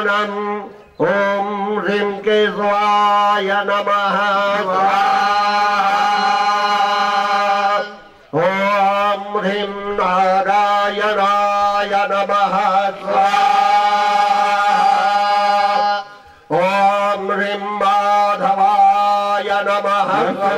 ओम ह्रीं केशवाय नमः ओम ह्रीं नारायणाय नमः ओम ह्रीं माधवाय नमः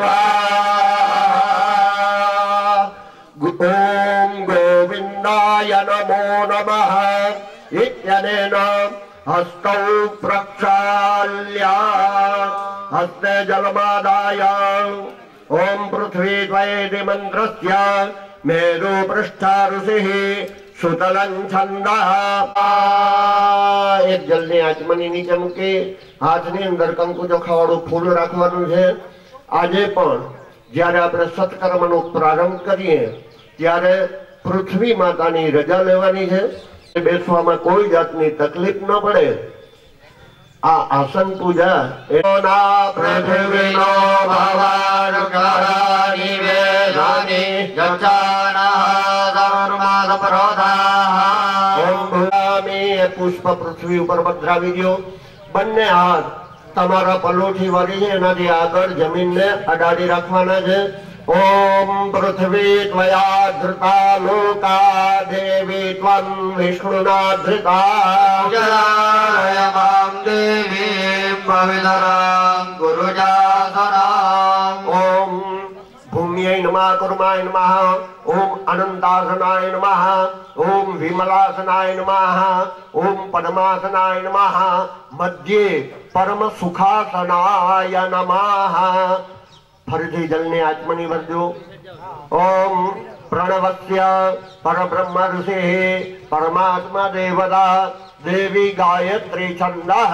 ओम गोविंदाय नमो नमः इत्यनेन हस्तौ प्रक्षाल्य हस्ते जलमादाय ओम पृथ्वी द्वयेति मंत्रस्य मेरु पृष्ठा ऋषिः सुतलं छंदः। एक जलने आचमनी नीचे मूकी हाथनी अंदर कंकु ચોખાવાળું ફૂલ રાખવાનું છે। આજે પણ જ્યારે આપણે સત્કર્મનો પ્રારંભ કરીએ ત્યારે પૃથ્વી માતાની રજા લેવાની છે। બેસવામાં કોઈ જાતની તકલીફ ન પડે। આ આસન પૂજા એના પૃથ્વીનો ભવાનુકારાની વેદાની જચાના ધર્માદપરોધા ઓમ ભૂમિ પુષ્પ પૃથ્વી ઉપર પધરાવી દો। બંને હાથ તમારા પલોઠી વાળી છે એનાથી આગળ જમીનને અડાડી રાખવાના છે। ओम पृथ्वी त्वया धृता लोका देवी त्वं विष्णुना धृता जलाय मां देवीं पवित्रां गुरुजासनाम् ओम भूम्यै नमः कुर्माय नमः ओम अनंतासनाय नमः ओम विमलासनाय नमः ओम पद्मासनाय नमः मध्ये परम सुखासनाय नमः। फरीथी जलने आचमनी भरजो। ओम प्रणवस्य परब्रह्म ऋषिः परमात्मा देवता देवी गायत्री छंदः।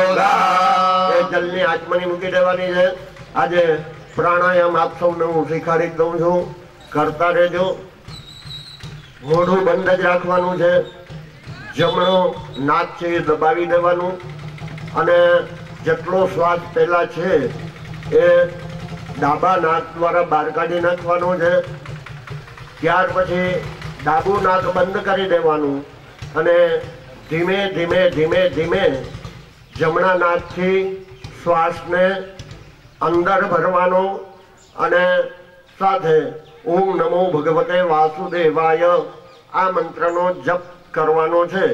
जलने आचमनी मूकी देवानी है। आज प्राणायाम आप सौने हूँ શીખવાડી દઉં છું, કરતા રહેજો। મોઢું બંધ જ રાખવાનું છે। જમણો નાક છે એ દબાવી દેવાનું અને જેટલો શ્વાસ પહેલા છે એ ડાબા નાક દ્વારા બહાર કાઢી નાખવાનો છે। ત્યાર પછી ડાબુ નાક બંધ કરી દેવાનું અને ધીમે ધીમે ધીમે ધીમે જમણા નાકથી શ્વાસને અંદર ભરવાનો અને સાથે ઓમ નમો ભગવતે વાસુદેવાય આ મંત્રનો જપ કરવાનો છે।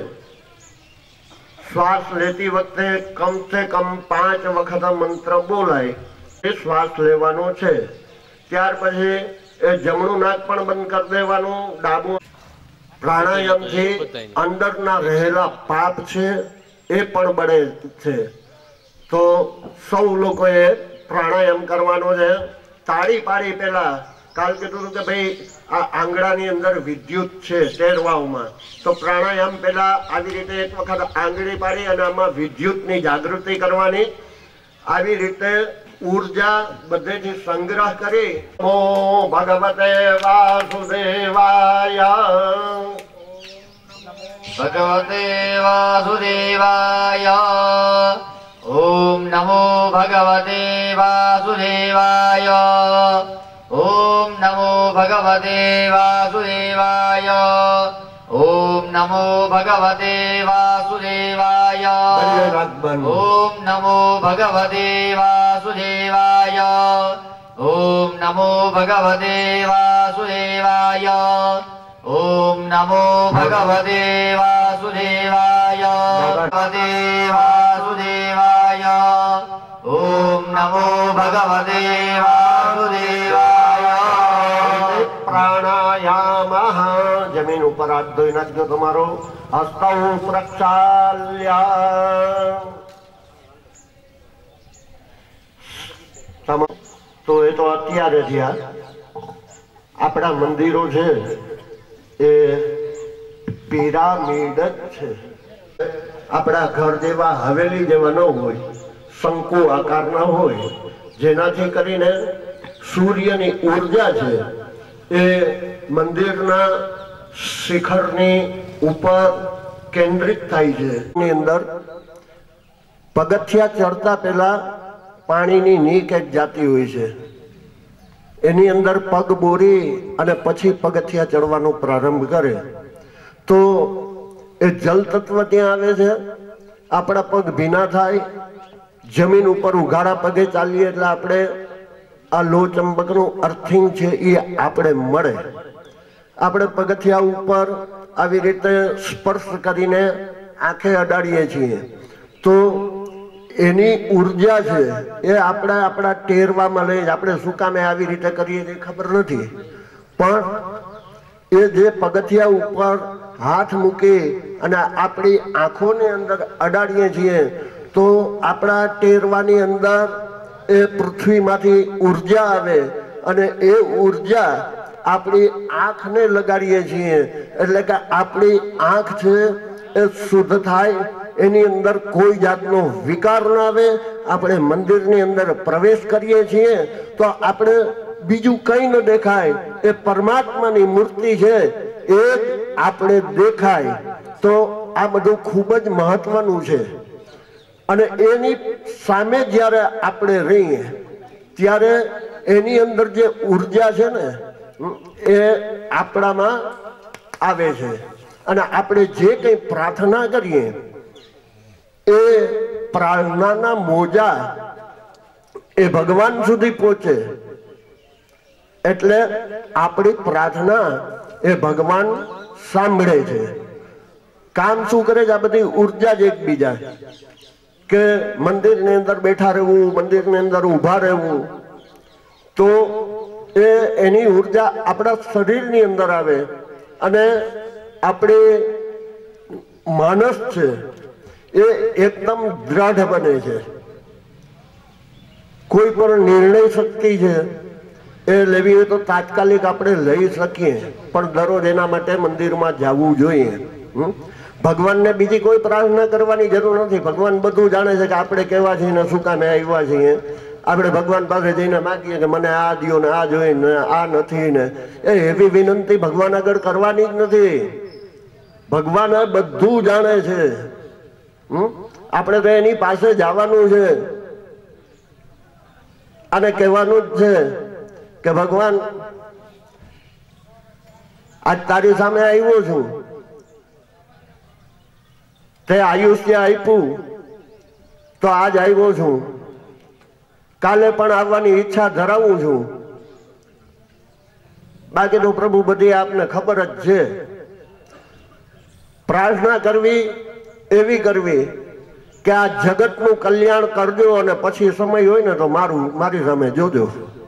શ્વાસ લેતી વખતે કમ સે કમ 5 વખત મંત્ર બોલાય श्वास लेवानो छे। त्यार पछी ए जमणुं नाक पण बंद कर देवानुं। डाबू प्राणायाम थी अंदरना रहेला पाप छे ए पण बळे छे। तो सौ लोकोए प्राणायाम करवानो छे। ताળી પાડી પહેલા કાલ કીધું કે ભાઈ આ આંગળાની અંદર વિદ્યુત છે શેરવાઓમાં, તો પ્રાણાયામ પહેલા આવી રીતે એક વખત આંગળી પાડી અને આમાં વિદ્યુતની જાગૃતિ કરવાની। આવી રીતે ऊर्जा बधेथी संग्रह करी ओ भगवते वासुदेवाय भगवते वासुदेवाय ओम नमो भगवते वासुदेवाय ओम नमो भगवते वासुदेवाय ओम नमो भगवते वासुदेवाय ओम नमो भगवते वासुदेवाय ओम नमो भगवते वासुदेवाय ओम नमो भगवते वासुदेवाय भगवते वासुदेवाय ओम नमो भगवते वासुदेवाय। प्राणायामः जमीन ऊपर हाथ धोई नाखजो तमारो। हस्तौ प्रक्षाल्य तो ये तो अत्यारे थया। आपड़ा मंदिरों छे ए पिरामिड छे। आपड़ा घर जेवा हवेली जेवा न होय, शंकु आकार न होय, जेनाथी करीने सूर्यनी ऊर्जा छे ए मंदिरना शिखरनी ऊपर केंद्रित थाय छे। एनी अंदर पगथिया चढ़ता पहला पाणीनी नीक एक जाती होय छे। एनी अंदर पग बोरी अने पछी पगथिया चढ़वानो प्रारंभ करे तो ए जल तत्व त्यां आवे छे આપણા પગ ભીના થાય, જમીન ઉપર ઉઘાડા પગે ચાલીએ એટલે આપણે આ લો ચંબકનું અર્થિંગ છે એ આપણે મળે. આપણે પગથિયા ઉપર આવી રીતે સ્પર્શ કરીને આંખે અડાડીએ છીએ તો એની ઉર્જા છે એ આપણે આપણા ટેરવામાં લઈ, આપણે શું કામે આવી રીતે કરીએ એ ખબર નથી, પણ એ જે પગથિયા ઉપર હાથ મૂકી અને આપણી આંખોની અંદર અડાડીએ છીએ તો આપણા ટેરવાની અંદર એ પૃથ્વીમાંથી ઉર્જા આવે અને એ ઉર્જા આપણી આંખને લગાડીએ છીએ એટલે કે આપણી આંખ છે એ શુદ્ધ થાય, એની અંદર કોઈ જાતનો વિકાર ન આવે. આપણે મંદિરની અંદર પ્રવેશ કરીએ છીએ તો આપણે બીજું કંઈ ન દેખાય, એ પરમાત્માની મૂર્તિ છે એ આપણે દેખાય. તો આ બધું ખૂબ જ મહત્વનું છે. અને એની સામે જ્યારે આપણે રહીએ ત્યારે એની અંદર જે ઉર્જા છે ને એ આપણામાં આવે છે અને આપણે જે કંઈ પ્રાર્થના કરીએ એ પ્રાર્થનાના મોજા એ ભગવાન સુધી પહોંચે. એટલે આપણી પ્રાર્થના એ ભગવાન સાંભળે છે. કામ શું કરે છે? આ બધી ઉર્જા જ એકબીજા, કે મંદિરની અંદર બેઠા રહેવું, મંદિરની અંદર ઊભા રહેવું, તો એ એની ઉર્જા આપણા શરીરની અંદર આવે અને આપણે માનસ છે એ એકદમ દ્રઢ બને છે. કોઈ પણ નિર્ણય શક્તિ છે એ લેવી હોય તો તાત્કાલિક આપણે લઈ શકીએ, પણ દરરોજ એના માટે મંદિરમાં જવું જોઈએ. ભગવાનને બીજી કોઈ પ્રાર્થના કરવાની જરૂર નથી. ભગવાન બધું જાણે છે કે આપણે કેવા છીએ ને શું કામે આવ્યા છીએ. આપણે ભગવાન પાસે જઈને માગીએ કે મને આ દો ને આ જોઈએ ને આ નથી ને, એ એવી વિનંતી ભગવાન આગળ કરવાની જ નથી. ભગવાન બધું જાણે છે. આપણે તો એની પાસે જવાનું છે અને કહેવાનું જ છે કે ભગવાન આજ તારી સામે આવ્યો છું, તે આયુષ્ય આપ્યું તો આજ આવ્યો છું, કાલે પણ આવવાની ઈચ્છા ધરાવું છું. બાકી તો પ્રભુ બધી આપને ખબર જ છે. પ્રાર્થના કરવી એવી કરવી કે આ જગતનું કલ્યાણ કરજો અને પછી સમય હોય ને તો મારી સામે જોજો.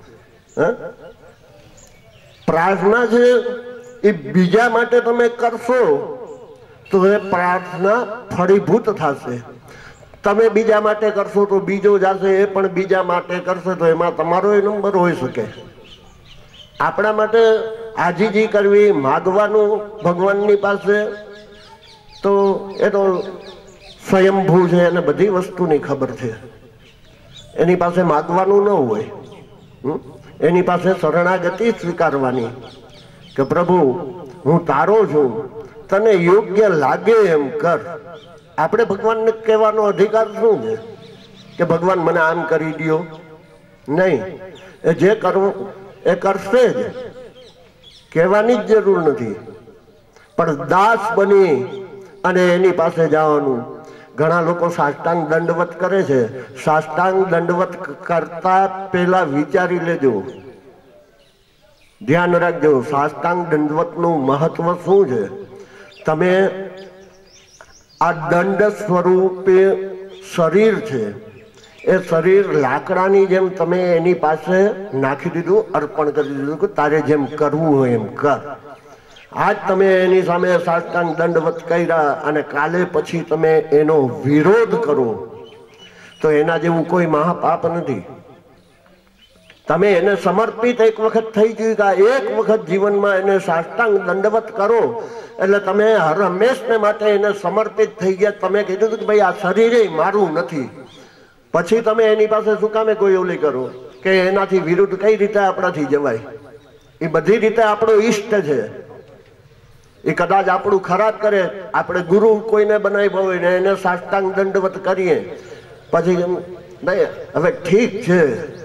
પ્રાર્થના છે એ બીજા માટે તમે કરશો તો એ પ્રાર્થના ફળીભૂત થશે. તમે બીજા માટે કરશો તો બીજો જશે, એ પણ બીજા માટે કરશે તો એમાં તમારો નંબર હોઈ શકે. આપણા માટે આજીજી કરવી, માગવાનું ભગવાનની પાસે, તો એ તો સ્વયંભૂ છે, એને બધી વસ્તુની ખબર છે. એની પાસે માગવાનું ન હોય, એની પાસે શરણાગતિ સ્વીકારવાની કે પ્રભુ હું તારો છું, તને યોગ્ય લાગે એમ કર. આપણે ભગવાનને કહેવાનો અધિકાર શું છે કે ભગવાન મને આમ કરી દો? નહીં, એ જે કરવું એ કરશે જ, કહેવાની જ જરૂર નથી. પણ દાસ બની અને એની પાસે જવાનું. ઘણા લોકો સાષ્ટાંગ દંડવત કરે છે. સાષ્ટાંગ દંડવત કરતા પહેલા વિચારી લેજો, ધ્યાન રાખજો સાષ્ટાંગ દંડવતનું મહત્વ શું છે. તમે આ દંડ સ્વરૂપે શરીર છે, એ શરીર લાકડાની જેમ તમે એની પાસે નાખી દીધું, અર્પણ કરી દીધું કે તારે જેમ કરવું હોય એમ કર. આજ તમે એની સામે સાષ્ટાંગ દંડવત કર્યા અને કાલે પછી તમે એનો વિરોધ કરો તો એના જેવું કોઈ મહાપાપ નથી. તમે એને સમર્પિત એક વખત થઈ ગયું, એક વખત જીવનમાં એને સાષ્ટાંગ દંડવત કરો એટલે તમે હર હંમેશને માટે એને સમર્પિત થઈ ગયા. તમે કીધું કે ભાઈ આ શરીરે મારું નથી, પછી તમે એની પાસે શું કામે કોઈ ઓલી કરો કે એનાથી વિરુદ્ધ કઈ રીતે આપણાથી જવાય? એ બધી રીતે આપણો ઈષ્ટ છે. એ કદાચ આપણું ખરાબ કરે, આપણે ગુરુ કોઈને બનાવ્યો હોય ને એને સાષ્ટાંગ દંડવત કરીએ, પછી નહીં હવે ઠીક છે,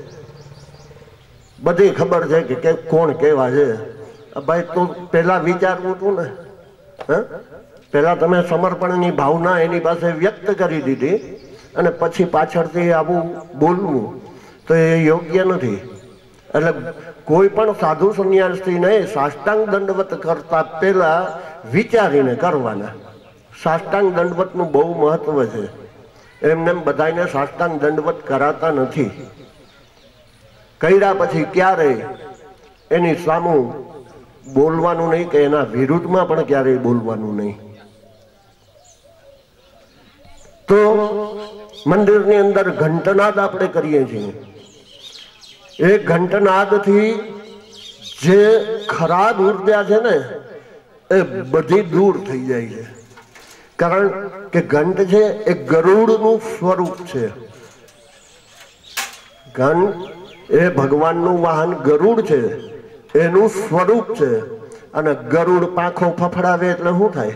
બધી ખબર છે કે કોણ કેવા છે. ભાઈ તું પેલા વિચારવું તું ને, પહેલા તમે સમર્પણની ભાવના એની પાસે વ્યક્ત કરી દીધી અને પછી પાછળથી આવું બોલવું તો એ યોગ્ય નથી. એટલે કોઈ પણ સાધુ સંન્યાસીને સાષ્ટાંગ દંડવત કરતા પહેલા વિચારીને કરવાના. સાષ્ટાંગ દંડવતનું બહુ મહત્વ છે. એમને બધાને સાષ્ટાંગ દંડવત કરાતા નથી. કર્યા પછી ક્યારે એની સામું બોલવાનું નહીં કે એના વિરુદ્ધમાં પણ ક્યારેય બોલવાનું નહીં. તો મંદિરની અંદર ઘંટનાદ આપણે કરીએ છીએ. એ ઘંટનાદથી જે ખરાબ ઉર્જા છે ને એ બધી દૂર થઈ જાય છે. કારણ કે ઘંટ છે એ ગરુડનું સ્વરૂપ છે. ઘંટ એ ભગવાનનું વાહન ગરુડ છે, એનું સ્વરૂપ છે. અને ગરુડ પાંખો ફફડાવે એટલે શું થાય?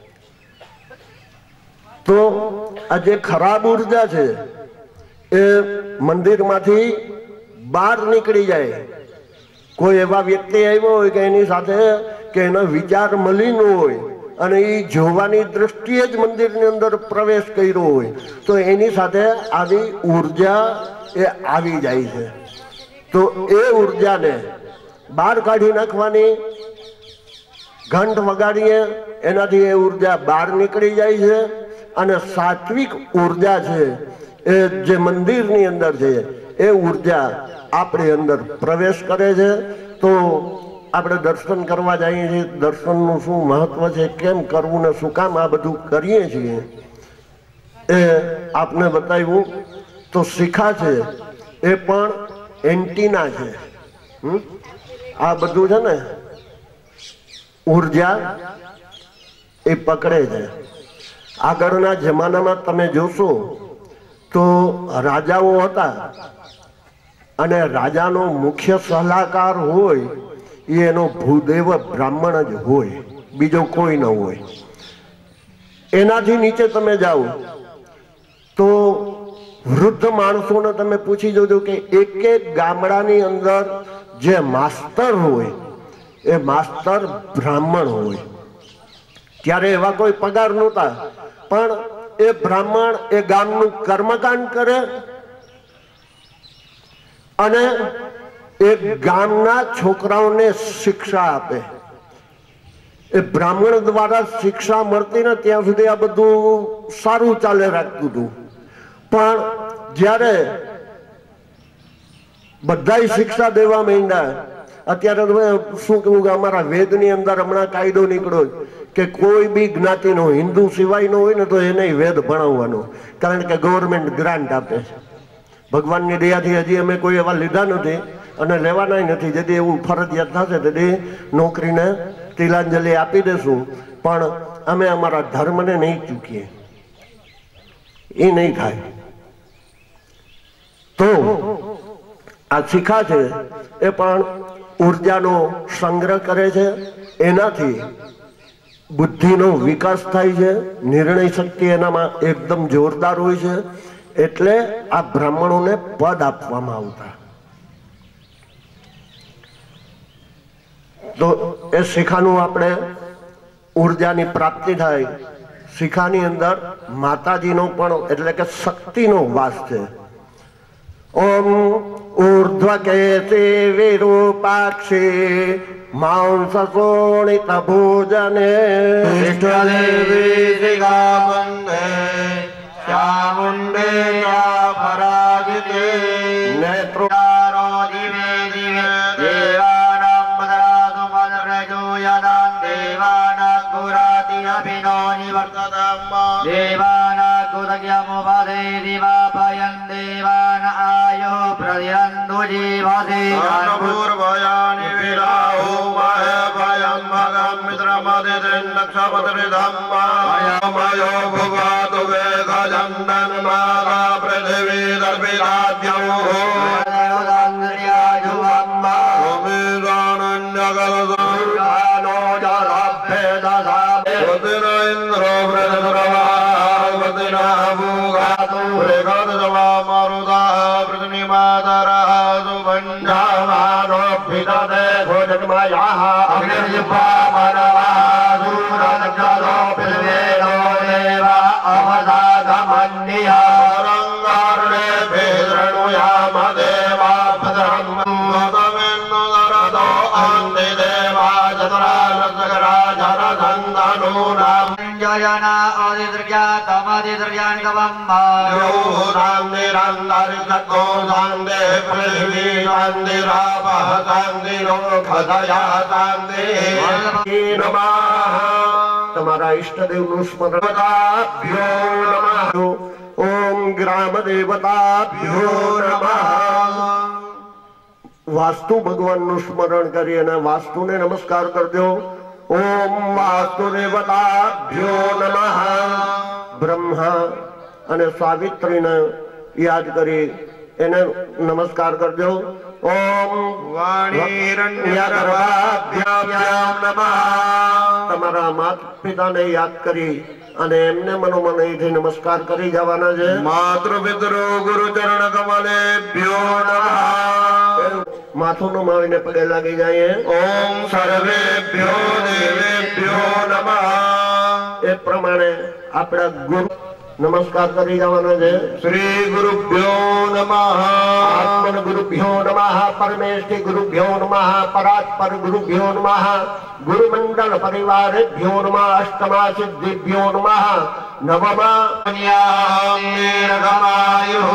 તો આ જે ખરાબ ઉર્જા છે એ મંદિરમાંથી બહાર નીકળી જાય. કોઈ એવા વ્યક્તિ આવ્યો હોય કે એની સાથે કે એનો વિચાર મલિન હોય અને એ જોવાની દ્રષ્ટિએ જ મંદિરની અંદર પ્રવેશ કર્યો હોય તો એની સાથે આવી ઉર્જા એ આવી જાય છે. તો એ ઉર્જાને બહાર કાઢી નાખવાની. ઘંટ વગાડીએ એનાથી એ ઉર્જા બહાર નીકળી જાય છે અને સાત્વિક ઉર્જા છે એ જે મંદિરની અંદર છે એ ઉર્જા આપણી અંદર પ્રવેશ કરે છે. તો આપણે દર્શન કરવા જઈએ છીએ. દર્શનનું શું મહત્વ છે, કેમ કરવું ને શું કામ આ બધું કરીએ છીએ એ આપને બતાવ્યું. તો શિખા છે એ પણ એન્ટીના છે. આ બધું છે ને ઉર્જા એ પકડે છે. આગળના જમાનામાં તમે જોશો તો રાજાઓ હતા અને રાજાનો મુખ્ય સલાહકાર હોય એનો ભૂદેવ બ્રાહ્મણ જ હોય, બીજો કોઈ ન હોય. એનાથી નીચે તમે જાઓ તો વૃદ્ધ માણસોને તમે પૂછી જોજો કે એક એક ગામડાની અંદર જે માસ્તર હોય એ માસ્તર બ્રાહ્મણ હોય. ત્યારે એવા કોઈ પગાર નહોતા, પણ એ બ્રાહ્મણ એ ગામનું કર્મકાંડ કરે અને એ ગામના છોકરાઓને શિક્ષા આપે. એ બ્રાહ્મણ દ્વારા શિક્ષા મળતી ને ત્યાં સુધી આ બધું સારું ચાલે રાખતું હતું. પણ જ્યારે બધા શિક્ષા દેવા માંડ્યા, અત્યારે તમે શું કહું કે અમારા વેદની અંદર હમણાં કાયદો નીકળ્યો કે કોઈ બી જ્ઞાતિનો હિન્દુ સિવાયનો હોય ને તો એને વેદ ભણાવવાનો, કારણ કે ગવર્મેન્ટ ગ્રાન્ટ આપે છે. ભગવાનની દયાથી હજી અમે કોઈ એવા લીધા નથી અને લેવાના નથી. જેથી એવું ફરજિયાત થશે તેથી નોકરીને તિલાંજલિ આપી દેશું, પણ અમે અમારા ધર્મને નહીં ચૂકીએ, એ નહીં થાય. તો આ શિખા છે એ પણ ઉર્જાનો સંગ્રહ કરે છે. એનાથી બુદ્ધિનો વિકાસ થાય છે, નિર્ણય શક્તિ એનામાં એકદમ જોરદાર હોય છે. એટલે આ બ્રાહ્મણોને પદ આપવામાં આવતા. તો એ શિખાનું આપણે ઉર્જાની પ્રાપ્તિ થાય. શિખાની અંદર માતાજીનો પણ એટલે કે શક્તિનો વાસ છે. ઓમ ઊર્ધ્વકેશે વિરૂપાક્ષી માંસશોણિત ભોજને દેવી શિખાબંધે ચામુંડે પરાજિતે નેત્રોદારો દિવે દિવે દેવાનાં મદરાસુ મદરજો યદાં દેવાનાં પુરાતિ અભિનો નિવર્તતમ દેવાનાં કુદગ્યમુપદે દિવાપયં દેવાન આયો પ્રતિરંધુ જીવસે પૂર્વયાનિ વિરાહો મહે ભયં ભગં મિત્રમદિત્રિન્નક્ષપત્રિધમ્મયો ભુવાતુ વેગજંદન માલા પૃથિવી દર્પિતાદ્યમો रक्षतो पृथ्वीरो देव अवधागमन्यः रङ्गार्णे भेदृणुयाम देवा भद्रं मदमेन्नुदरतो अन्ति देवा चतुरानसगराजरधन्दनूनाम् जयना आदिद्रव्या तमादिद्रव्याणि तवम् योरान्दिरन्दरिषको सान्दे पृथिवी सान्दिरापः सान्दिरोखदया सान्दे नमः તમારા ઈષ્ટદેવનું સ્મરણતાભ્યો નમઃ ઓમ ગ્રામ દેવતાભ્યો નમઃ વાસ્તુ ભગવાનનું સ્મરણ કરી અને વાસ્તુને નમસ્કાર કરજો ઓમ વાસ્તુ દેવતાભ્યો નમઃ બ્રહ્મા અને સાવિત્રીને યાદ કરી એને નમસ્કાર કરજો ઓમ વાણીરણ્યગર્ભાભ્યામ નમઃ તમારા માતા પિતાને યાદ કરી અને એમને મનોમનથી નમસ્કાર કરી જવાના છે માતૃપિતૃ ગુરુચરણ કમલેભ્યો નમઃ માથું નમાવીને પગે લાગી જાય ઓમ સર્વેભ્યો દેવેભ્યો નમઃ એ પ્રમાણે આપણા ગુરુ નમસ્કાર કરી જવાના છે શ્રી ગુરુભ્યો નમઃ આત્મન ગુરુભ્યો નમઃ પરમેષ્ઠી ગુરુભ્યો નમઃ પરાત્પર ગુરુભ્યો નમઃ ગુરુમંડળ પરિવારેભ્યો નમઃ અષ્ટમા સિદ્ધિભ્યો નમઃ નવમા નિર્ગમાયુઃ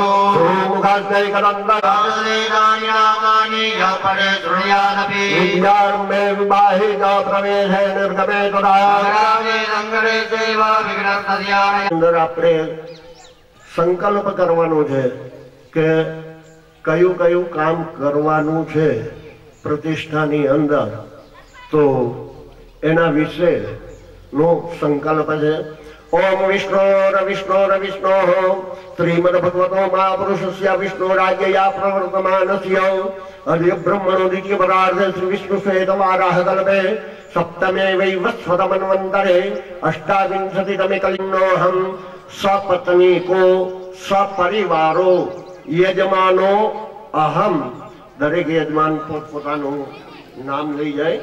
સોમુખાસ્તૈકદંતનાની યપડે ધૃણ્યાનપી વિદ્યારંભે વિવાહિકા પ્રવેશે નિર્ગમે તદા સંગરે સેવા વિઘ્નસ્તસ્યાય અંદર આપણે સંકલ્પ કરવાનો છે કે કયું કયું કામ કરવાનું છે પ્રતિષ્ઠાની અંદર તો એના વિશે નો સંકલ્પ છે ઓમ વિષ્ણોર વિષ્ણોર વિષ્ણો શ્રીમદ ભગવતો મહાપુરુષસ્ય વિષ્ણુ રાજ્યયા પ્રવર્તમાનસ્ય અદ્ય બ્રહ્મણો દ્વિતીય પરાર્ધે શ્રી વિષ્ણુ શ્વેત વારાહ કલ્પે સપ્તમે વૈવસ્વતમન્વંતરે અષ્ટાવિંશતિતમે કલિન્નોહમ સપત્નીકો સપરિવારો યજમાનો અહમ દરેક યજમાન પોતપોતાનું નામ લઈ જાય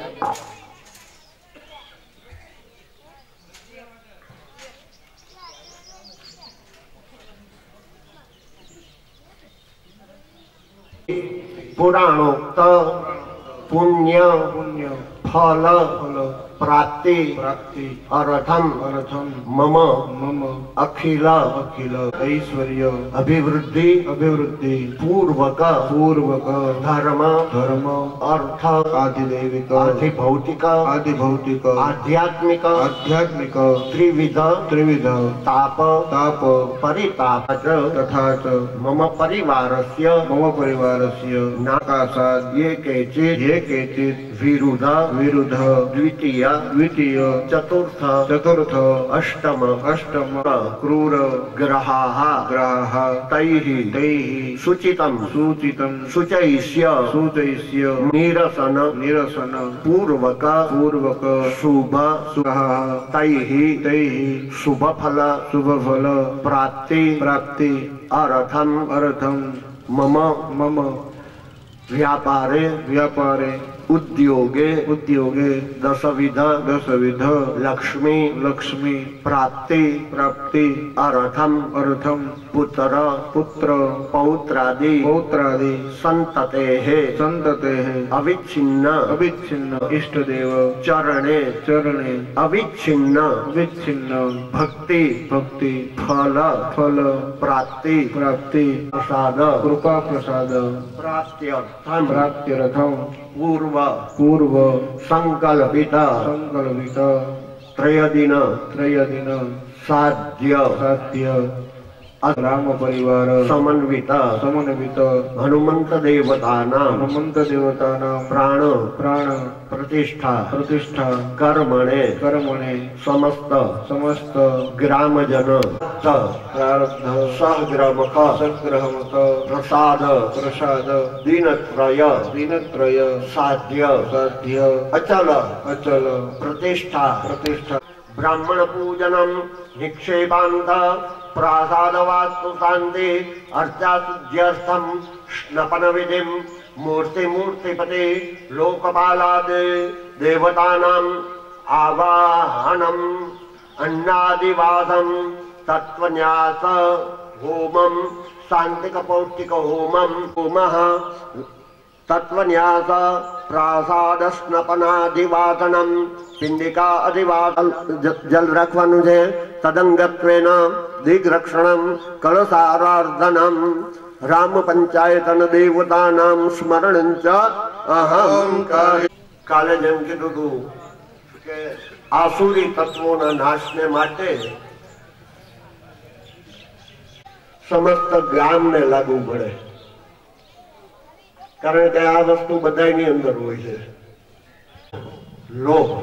પુરાણોક્ત પુણ્ય ફલ પ્રાપ્તિ અર્થમ મમ અખિલ ઐશ્વર્ય અભિવૃદ્ધિ પૂર્વક ધર્મ અર્થ આધિદૈવિક આધિભૌતિક આધ્યાત્મિક ત્રિવિધ તાપ પરિતાપ તથા ચ મમ પરિવારસ્ય નાકાશાદ ये केचित् विरुद्ध द्वितीय चतुर्थ अष्टम क्रूर ग्रहाः तैः सूचितं शुचैस्य निरसन पूर्वक शुभ तैः शुभफल प्राप्ति अर्थम मम व्यापारे उद्योगे दशविध लक्ष्मी प्राप्ति अर्थम पुत्र पौत्रादि संततेः अविच्छिन्न इष्टदेव चरणे अविच्छिन्न भक्ति फल प्राप्ति कृपा प्रसाद प्राप्त्यर्थम पूर्व संकल्पित त्रयदिन साध्य राम परिवार समन्वित हनुमंत देवतानां प्राण प्रतिष्ठा कर्मणे समस्त ग्रामजन सहग्रामक प्रसाद दिनत्रय साध्य अचल प्रतिष्ठा ब्राह्मण पूजनम निक्षेपांत प्रासाद वास्तु शांति अर्चा शुद्ध्यर्थम स्नपन विधिम मूर्तिपते लोकपालाद देवतानां आवाहनम अन्नादिवासम तत्वन्यास होमम शांतिक पौष्टिक होमम होमः तत्वन्यास प्रासाद स्नपनादिवासनम पिंडिका अधिवासन जल रखवानुं छे तदंगत्वेन दिग्रक्षणम कलशाराधनम राम पंचायतन देवतानां स्मरणं च अहं काले जेम कीधुं हतुं के आसुरी तत्वोना नाशने माटे समस्त गामने लागू पड़े कारण के आ वस्तु बधाईनी अंदर होय छे लोभ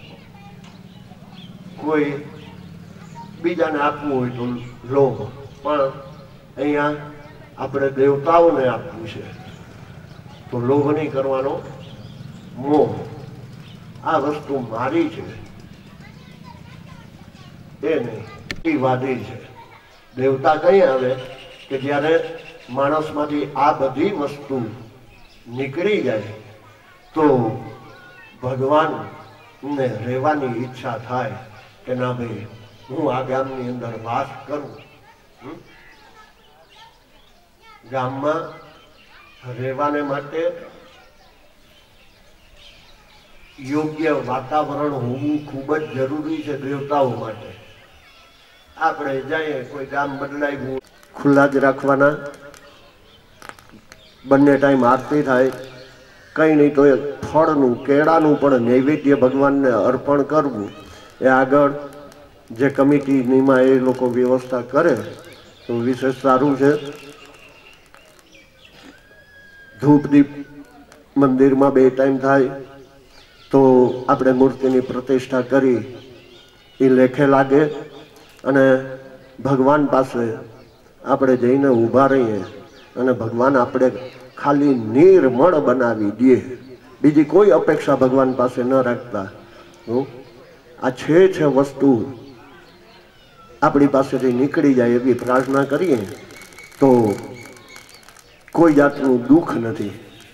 कोई बीजाने आपवुं होय तो लोभ पण अहींया આપણે દેવતાઓને આપવું છે તો લોભ નહીં કરવાનો મોહ આ વસ્તુ મારી છે એ નહીં એ વાદી છે દેવતા કઈ આવે કે જ્યારે માણસમાંથી આ બધી વસ્તુ નીકળી જાય તો ભગવાનને રહેવાની ઈચ્છા થાય કે ના ભાઈ હું આ ગામની અંદર વાસ કરું ગામમાં રહેવાને માટે યોગ્ય વાતાવરણ હોવું ખૂબ જ જરૂરી છે દેવતાઓ માટે આપણે જઈએ કોઈ ગામ બદલાવ્યું ખુલ્લા જ રાખવાના બંને ટાઈમ આરતી થાય કંઈ નહીં તો એ ફળનું કેળાનું પણ નૈવેદ્ય ભગવાનને અર્પણ કરવું એ આગળ જે કમિટીનીમાં એ લોકો વ્યવસ્થા કરે તો વિશેષ સારું છે धूप दीप मंदिर में 2 टाइम थाय तो आपणे मूर्ति प्रतिष्ठा करी ए लेखे लागे अने भगवान पासे आपणे जईने ऊभा रहीए अने भगवान आपणे खाली निर्मळ बनावी दे बीजी कोई अपेक्षा भगवान पासे न राखता आ छे वस्तु आपणी पासेथी निकળી जाए एवी प्रार्थना करीए तो कोई जातनु दुख नहीं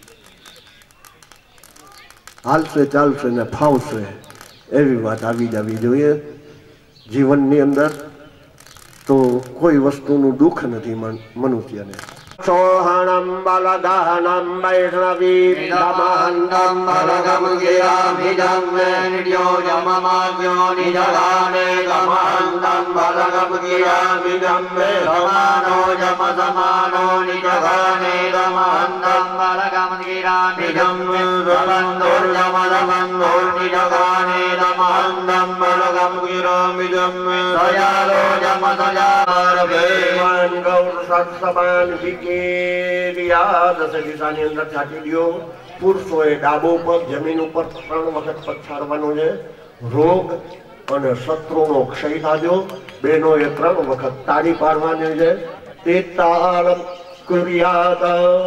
हालसे चालसे ने फावसे एवी बात आवी जावी जोईए जीवननी अंदर तो कोई वस्तुनु दुख नहीं मनुष्यने सोहणं बलदानं वैष्णवी दमहन्तं बलगं गिराभिजं निड्यो जममाज्ञो निजलाने दमहन्तं बलगं गिराभिजं समानो जमसमानो निजगाने दमहन्तं बलगं गिराभिजं बलन्दुर्जमदमन्दुर्निजगाने दमहन्तं बलगं गिराभिजं दयालो जमदयारभेमन् गौर सत्समान दस दिशानी अंदर छाटी दियो पुरुषोए डाबो पर जमीन पर 3 वखत पछाड़वानो छे रोग अने शत्रुनो क्षय थाजो बेनोए 3 वखत ताड़ी पाडवानी छे ते ताल कुर्यात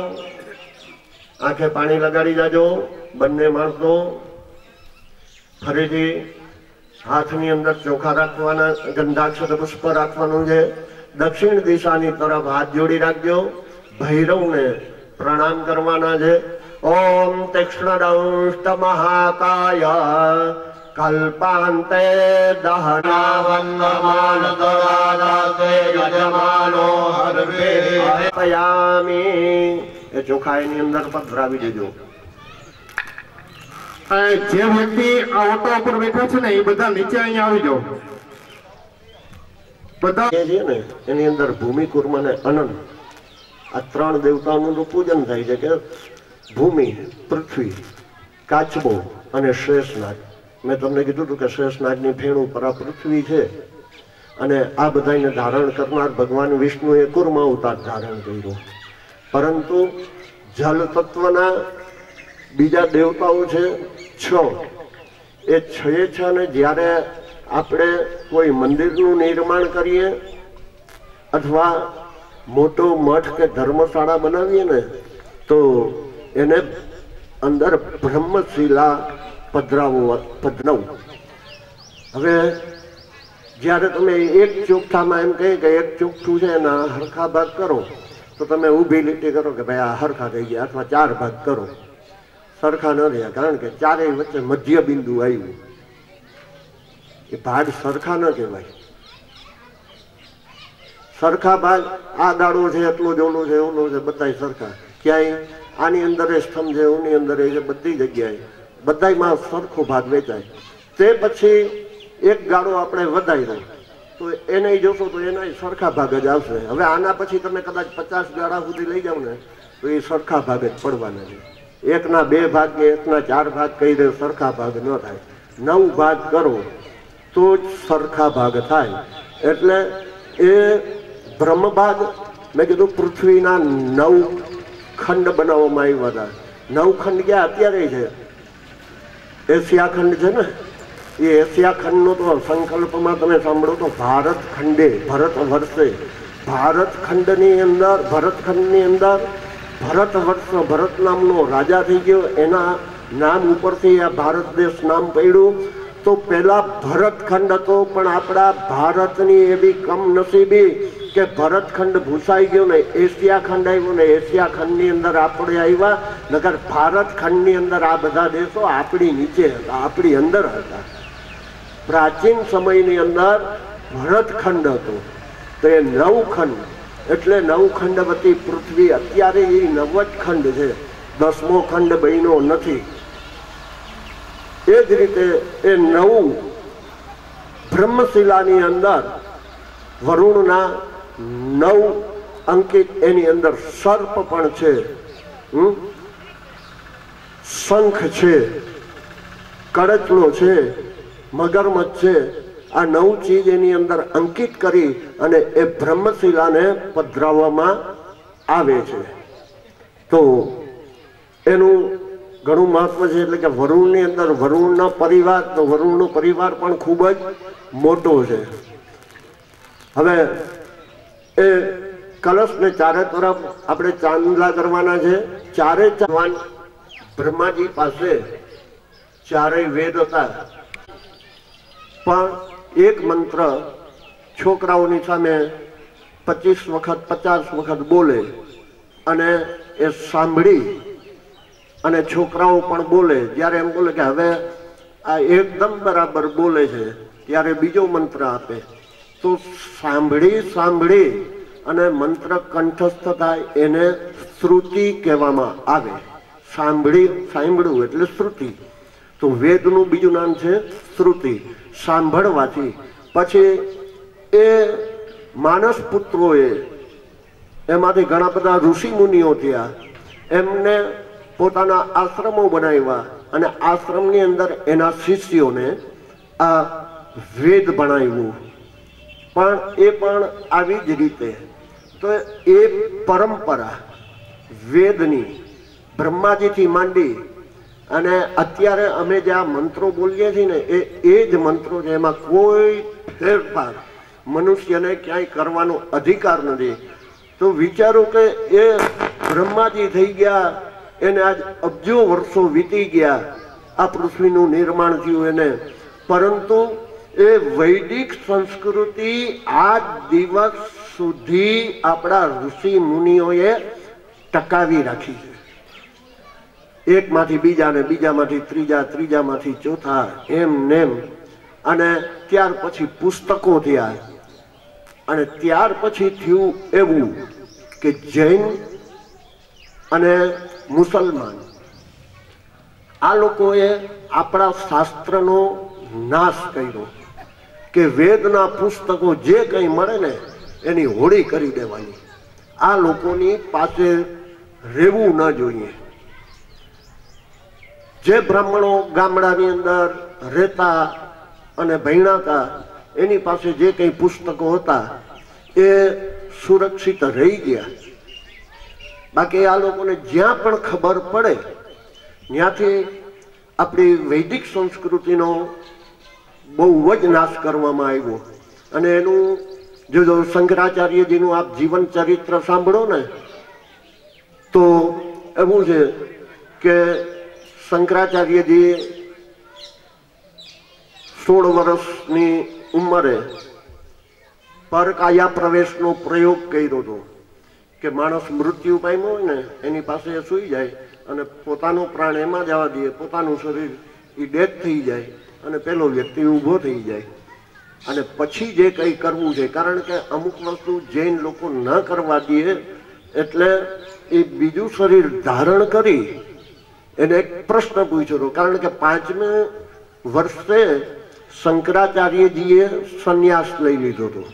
आंखे पानी लगाड़ी जाजो बन्ने माणसो फरीथी हाथनी अंदर चोखा राखवाना गंधाक्षर पुष्प राखवानुं छे दक्षिण दिशानी तरफ हाथ जोड़ी राखजो भैरव ने प्रणाम करवाना है ओम तीक्ष्णदंष्ट महाकाय कल्पान्ते दहना वन्दमान दरादाते यजमानो हरवे पयामी ए चोखाईनी अंदर पधरावी देजो जे व्यक्ति आ ऑटो पर बैठा छे ने ए बधा नीचे अहीं आवी जाओ बधा जे छे ने एनी अंदर भूमि कूर्म ने अनंत आ 3 देवताओं पूजन थाय छे के भूमि पृथ्वी काचबो अने शेषनाग मैं तमने कीधुं हतुं के शेषनागनी फेण पर आ पृथ्वी छे अने आ बधाने धारण करनार भगवान विष्णुए कूर्म अवतार धारण कर्यो परंतु जल तत्वना बीजा देवताओं छे 6 ए 6 छे ने ज्यारे आपणे कोई मंदिरनुं निर्माण करीए अथवा मोटो मठ के धर्मशाला बनावीए ने तो एने अंदर ब्रह्मशिला पधरावो हवे ज्यारे तमे एक चोख्ठामां एम कहे के एक चोख्ठुं छे एना हरखा भाग करो तो तमे ऊभी લીટી करो के भाई आ हरखा थई गया अथवा 4 भाग करो सरखा न रह्या कारण के चारेय वच्चे मध्य बिंदु आव्युं એ ભાગ સરખા ન કહેવાય. સરખા ભાગ આ દાડો છે, એટલો જ ઓલો છે, ઓલો છે, બધા સરખા. ક્યાંય આની અંદર એ સ્તંભ છે, ઓની અંદર એ છે, બધી જગ્યાએ બધામાં સરખો ભાગ વેચાય. તે પછી એક ગાળો આપણે વધાર્યો તો એને જોશો તો એના સરખા ભાગ જ આવશે. હવે આના પછી તમે કદાચ 50 ગાળા સુધી લઈ જાઓ ને તો એ સરખા ભાગ જ પડવાના છે. એકના 2 ભાગ કે એકના 4 ભાગ કહી દે સરખા ભાગ ન થાય. 9 ભાગ કરો તો જ સરખા ભાગ થાય. એટલે એ બ્રહ્મભાગ મેં કીધું પૃથ્વીના 9 ખંડ બનાવવામાં આવ્યા હતા. 9 ખંડ ક્યાં અત્યારે છે? એશિયા ખંડ છે ને, એ એશિયા ખંડનો તો સંકલ્પમાં તમે સાંભળો તો ભારત ખંડે, ભરત વર્ષે, ભારત ખંડની અંદર, ભરતખંડની અંદર ભરત વર્ષ, ભરત નામનો રાજા થઈ ગયો. એના નામ ઉપરથી આ ભારત દેશ નામ પડ્યું. તો પેલા ભરતખંડ હતો, પણ આપણા ભારતની એવી કમનસીબી કે ભરતખંડ ભૂસાઈ ગયો ને એશિયા ખંડ આવ્યો ને એશિયા ખંડની અંદર આપણે આવ્યા. નકર ભારત ખંડની અંદર આ બધા દેશો આપણી નીચે હતા, આપણી અંદર હતા. પ્રાચીન સમયની અંદર ભરતખંડ હતો. તો એ 9 ખંડ, એટલે 9 ખંડવતી પૃથ્વી. અત્યારે એ 9 જ ખંડ છે, 10મો ખંડ બન્યો નથી. એ જ રીતે એ 9 બ્રહ્મશિલાની અંદર વરુણના 9 અંકિત, એની અંદર સર્પ પણ છે, શંખ છે, કડચલો છે, મગરમચ્છ છે. આ 9 ચીજ એની અંદર અંકિત કરી અને એ બ્રહ્મશિલાને પધરાવવામાં આવે છે. તો એનું ઘણું મહત્વ છે. એટલે કે વરુણની અંદર વરુણનો પરિવાર, તો વરુણનો પરિવાર પણ ખૂબ જ મોટો છે. હવે એ કલશને ચારે તરફ આપણે ચાંદલા કરવાના છે. ચારે ભગવાન બ્રહ્માજી પાસે ચારેય વેદ હતા, પણ એક મંત્ર છોકરાઓની સામે 25 વખત 50 વખત બોલે અને એ સાંભળી અને છોકરાઓ પણ બોલે. જ્યારે એમ બોલે કે હવે આ એકદમ બરાબર બોલે છે, ત્યારે બીજો મંત્ર આપે. તો સાંભળી અને મંત્ર કંઠસ્થ થાય એને શ્રુતિ કહેવામાં આવે. સાંભળવું એટલે શ્રુતિ. તો વેદનું બીજું નામ છે શ્રુતિ. સાંભળવાથી પછી એ માનસ પુત્રોએ, એમાંથી ઘણા બધા ઋષિ મુનિઓ થયા, એમને પોતાના આશ્રમો બનાવ્યા અને આશ્રમની અંદર એના શિષ્યોને આ વેદ ભણાવ્યું. પણ એ પણ આવી જ રીતે. તો એ પરંપરા વેદની બ્રહ્માજીથી માંડી અને અત્યારે અમે જે આ મંત્રો બોલીએ છીએ ને એ જ મંત્રો છે. એમાં કોઈ ફેરફાર મનુષ્યને ક્યાંય કરવાનો અધિકાર નથી. તો વિચારો કે એ બ્રહ્માજી થઈ ગયા, એને આજ અબજો વર્ષો વીતી ગયા, આ પૃથ્વીનું નિર્માણ થયું એને, પરંતુ એ વૈદિક સંસ્કૃતિ આજ દિવસ સુધી આપણા ઋષિ મુનિઓએ ટકાવી રાખી છે. એકમાંથી બીજા ને બીજામાંથી ત્રીજા, ત્રીજામાંથી ચોથા, એમ નેમ. અને ત્યાર પછી પુસ્તકો થયા અને ત્યાર પછી થયું એવું કે જૈન અને મુસલમાન આ લોકોએ આપણા શાસ્ત્રનો નાશ કર્યો કે વેદના પુસ્તકો જે કંઈ મળે ને એની હોળી કરી દેવાની. આ લોકોની પાસે રહેવું ન જોઈએ. જે બ્રાહ્મણો ગામડાની અંદર રહેતા અને ભણ્યા એની પાસે જે કંઈ પુસ્તકો હતા એ સુરક્ષિત રહી ગયા. બાકી આ લોકોને જ્યાં પણ ખબર પડે ત્યાંથી આપણી વૈદિક સંસ્કૃતિનો બહુ જ નાશ કરવામાં આવ્યો. અને એનું જો શંકરાચાર્યજીનું આપ જીવન ચરિત્ર સાંભળો ને તો એવું છે કે શંકરાચાર્યજી 16 વર્ષની ઉંમરે પરકાયા પ્રવેશનો પ્રયોગ કર્યો હતો કે માણસ મૃત્યુ પામ્યો હોય ને એની પાસે સૂઈ જાય અને પોતાનો પ્રાણ એમાં જવા દે, પોતાનું શરીર એ ડેથ થઈ જાય. અને પેલો વ્યક્તિ ઊભો થઈ જાય અને પછી જે કંઈ કરવું છે, કારણ કે અમુક વસ્તુ જૈન લોકો ન કરવા દે એટલે એ બીજું શરીર ધારણ કરી એને એક પ્રશ્ન પૂછ્યો હતો, કારણ કે 5મે વર્ષે શંકરાચાર્યજીએ સંન્યાસ લઈ લીધો હતો.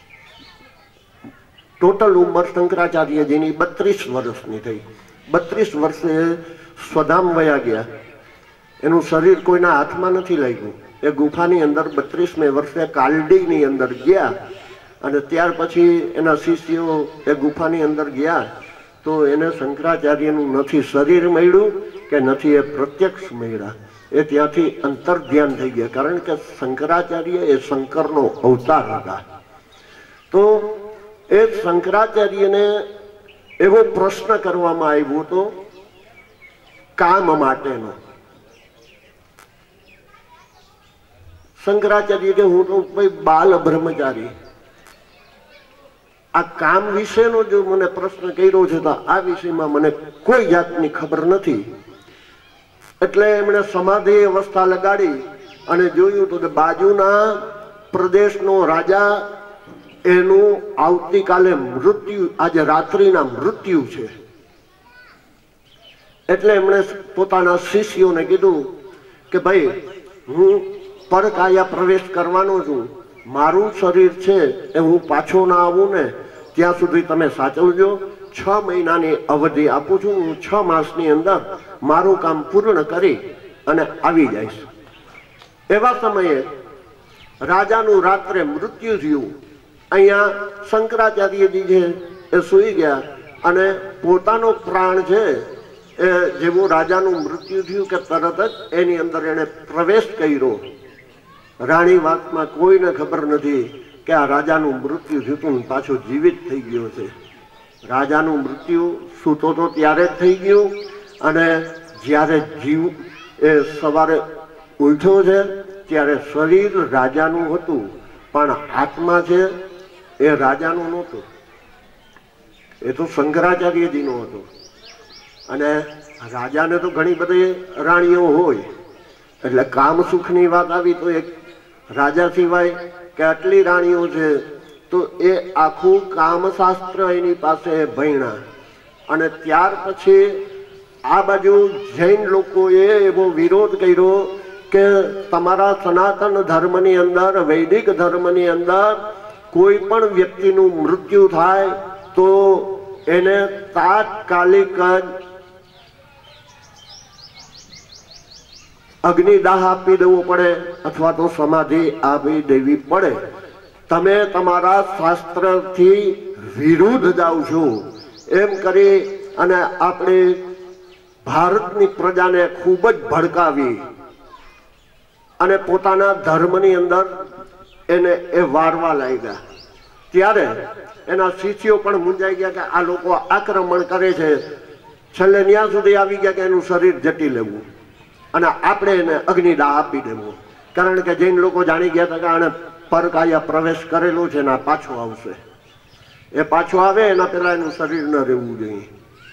ટોટલ ઉંમર શંકરાચાર્યજીની 32 વર્ષની થઈ. 32 વર્ષે સ્વધામ વયા ગયા. એનું શરીર કોઈના હાથમાં નથી લાગ્યું. એ ગુફાની અંદર 32મે વર્ષે કાલડીની અંદર ગયા અને ત્યાર પછી એના શિષ્યો એ ગુફાની અંદર ગયા તો એને શંકરાચાર્યનું નથી શરીર મળ્યું કે નથી એ પ્રત્યક્ષ મળ્યા. એ ત્યાંથી અંતર ધ્યાન થઈ ગયા, કારણ કે શંકરાચાર્ય એ શંકરનો અવતાર હતા. તો એ શંકરાચાર્યને એવો પ્રશ્ન કરવામાં આવ્યો હતો કામ માટેનો. શંકરાચાર્ય કે હું તો ભાઈ બાલ બ્રહ્મચારી, આ કામ વિશેનો જો મને પ્રશ્ન કર્યો છે તો આ વિષયમાં મને કોઈ જાતની ખબર નથી. એટલે એમણે સમાધિ અવસ્થા લગાડી અને જોયું તો કે બાજુના પ્રદેશનો રાજા એનું આવતીકાલે મૃત્યુ, આજે રાત્રિના મૃત્યુ છે. એટલે એમણે પોતાના શિષ્યોને કીધું કે ભાઈ હું પરકાયા પ્રવેશ કરવાનો છું, મારું શરીર છે એ હું પાછો ના આવું ને ત્યાં સુધી તમે સાચવજો. 6 મહિનાની અવધિ આપું છું, હું 6 માસની અંદર મારું કામ પૂર્ણ કરી અને આવી જઈશ. એવા સમયે રાજાનું રાત્રે મૃત્યુ થયું. અહીંયા શંકરાચાર્યજી છે એ સૂઈ ગયા અને પોતાનો પ્રાણ છે એ જેવું રાજાનું મૃત્યુ થયું કે તરત જ એની અંદર એને પ્રવેશ કર્યો. રાણી વાતમાં કોઈને ખબર નથી કે આ રાજાનું મૃત્યુ થયું પાછો જીવિત થઈ ગયો છે. રાજાનું મૃત્યુ સૂતો તો ત્યારે જ થઈ ગયું અને જ્યારે જીવ એ સવારે ઉઠ્યો છે ત્યારે શરીર રાજાનું હતું પણ આત્મા છે એ રાજાનું નહોતું, એ તો શંકરાચાર્યજીનો હતો. અને રાજાને તો ઘણી બધી રાણીઓ હોય, એટલે કામ સુખની વાત આવી તો એક રાજા સિવાય કે આટલી રાણીઓ છે તો એ આખું કામશાસ્ત્ર એની પાસે ભણ્યા. અને ત્યાર પછી આ બાજુ જૈન લોકોએ એવો વિરોધ કર્યો કે તમારા સનાતન ધર્મની અંદર, વૈદિક ધર્મની અંદર કોઈ પણ વ્યક્તિનું મૃત્યુ થાય તો એને તાત્કાલિક જ અગ્નિદાહ આપી દેવો પડે અથવા તો સમાધિ આપી દેવી પડે. તમે તમારા શાસ્ત્રથી વિરુદ્ધ જાઓ છો એમ કરી અને આપણે ભારતની પ્રજાને ખૂબ જ ભડકાવી અને પોતાના ધર્મની અંદર એને એ વારવા લાગ્યા. ત્યારે એના શિષ્યો પણ મૂંઝાઈ ગયા કે આ લોકો આક્રમણ કરે છે. છેલ્લે ત્યાં સુધી આવી ગયા કે એનું શરીર જટી લેવું અને આપણે એને અગ્નિદાહ આપી દેવું, કારણ કે જૈન લોકો જાણી ગયા હતા કે આને પરકાયા પ્રવેશ કરેલો છે ને આ પાછો આવશે. એ પાછો આવે એના પહેલા એનું શરીર ન રહેવું જોઈએ.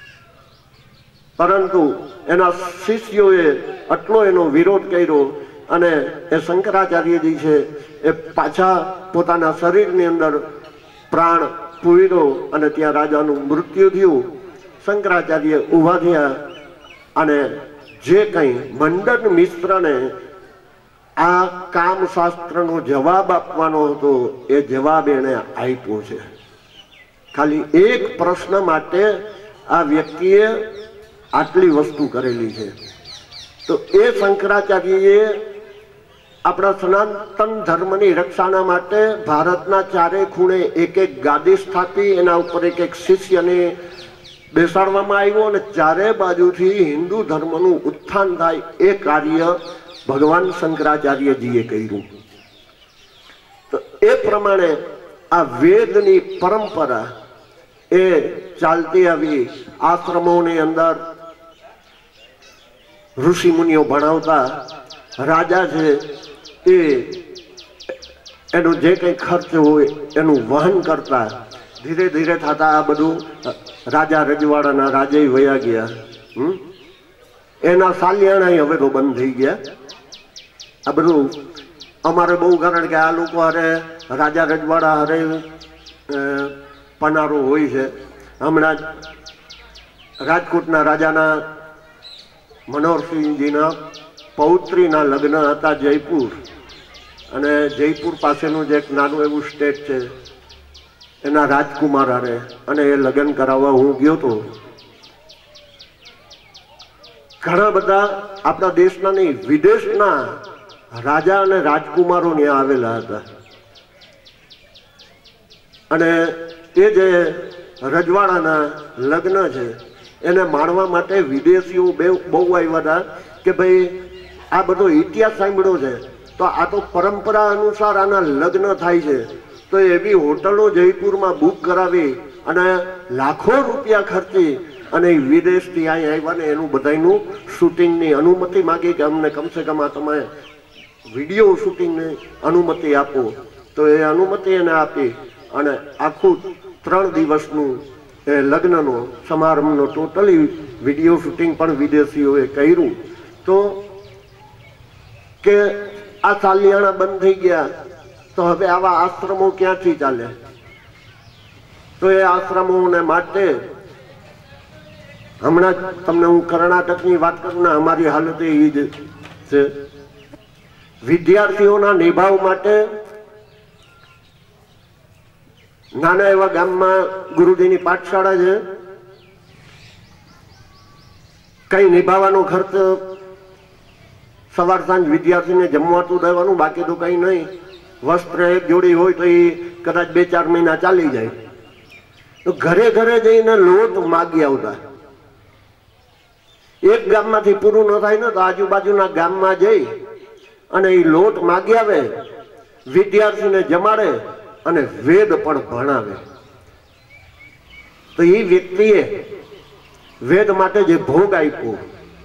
પરંતુ એના શિષ્યોએ આટલો એનો વિરોધ કર્યો અને એ શંકરાચાર્યજી છે એ પાછા પોતાના શરીરની અંદર પ્રાણ પૂર્યો અને ત્યાં રાજાનું મૃત્યુ થયું. શંકરાચાર્ય ઊભા થયા અને જે કંઈ મંડન મિશ્રને આ કામશાસ્ત્રનો જવાબ આપવાનો હતો એ જવાબ એને આપ્યો છે. ખાલી એક પ્રશ્ન માટે આ વ્યક્તિએ આટલી વસ્તુ કરેલી છે. તો એ શંકરાચાર્યએ આપણા સનાતન ધર્મની રક્ષાના માટે ભારતના ચારે ખૂણે એક એક ગાદી સ્થાપી, એના ઉપર એક એક શિષ્યને બેસાડવામાં આવ્યો અને ચારે બાજુથી હિન્દુ ધર્મનું ઉત્થાન થાય એ કાર્ય ભગવાન શંકરાચાર્યજીએ કર્યું. તો એ પ્રમાણે આ વેદની પરંપરા એ ચાલતી આવી. આશ્રમોની અંદર ઋષિ મુનિઓ ભણાવતા, રાજા છે એ એનો જે કંઈ ખર્ચ હોય એનું વહન કરતા. ધીરે ધીરે થતા આ બધું રાજા રજવાડાના રાજય વયા ગયા. એના સાલિયાણા હવે તો બંધ થઈ ગયા. આ બધું અમારે બહુ, કારણ કે આ લોકો હારે રાજા રજવાડા હારે પનારો હોય છે. હમણાં જ રાજકોટના રાજાના મનોહરસિંહજીના પૌત્રીના લગ્ન હતા જયપુર, અને જયપુર પાસેનું જે એક નાનું એવું સ્ટેટ છે એના રાજકુમાર હારે, અને એ લગ્ન કરાવવા હું ગયો હતો. ઘણા બધા આપણા દેશના નહીં, વિદેશના રાજા અને રાજકુમારો ત્યાં આવેલા હતા. અને એ જે રજવાડાના લગ્ન છે એને માણવા માટે વિદેશીઓ બહુ આવ્યા હતા કે ભાઈ આ બધો ઇતિહાસ સાંભળ્યો છે તો આ તો પરંપરા અનુસાર આના લગ્ન થાય છે, તો એવી હોટલો જયપુરમાં બુક કરાવી અને લાખો રૂપિયા ખર્ચી અને વિદેશથી અહીં આવ્યા ને એનું બધાનું શૂટિંગની અનુમતિ માગી કે અમને કમસે કમ આ તમે વિડીયો શૂટિંગની અનુમતિ આપો. તો એ અનુમતિ એને આપી અને આખું 3 દિવસનું એ લગ્નનો સમારંભનો ટોટલી વિડીયો શૂટિંગ પણ વિદેશીઓએ કર્યું. તો કે આ સાલિયાણા બંધ થઈ ગયા તો હવે આવા આશ્રમો ક્યાંથી ચાલે? તો એ આશ્રમોને માટે હમણાં તમને હું કર્ણાટકની વાત કરું ને, અમારી હાલત એ જ છે. વિદ્યાર્થીઓના નિભાવ માટે નાના એવા ગામમાં ગુરુજીની પાઠશાળા છે. કઈ નિભાવવાનો ખર્ચ સવાર સાંજ વિદ્યાર્થીને જમવાતું દેવાનું, બાકી તો કઈ નહીં. વસ્ત્ર એક જોડી હોય તો એ કદાચ 2-4 મહિના ચાલી જાય. તો ઘરે ઘરે જઈને લોટ માગી આવતા. એક ગામમાંથી પૂરું ન થાય ને તો આજુબાજુના ગામમાં જઈ અને એ લોટ માગી આવે, વિદ્યાર્થીને જમાડે અને વેદ પણ ભણાવે. તો એ વ્યક્તિએ વેદ માટે જે ભોગ આપ્યો,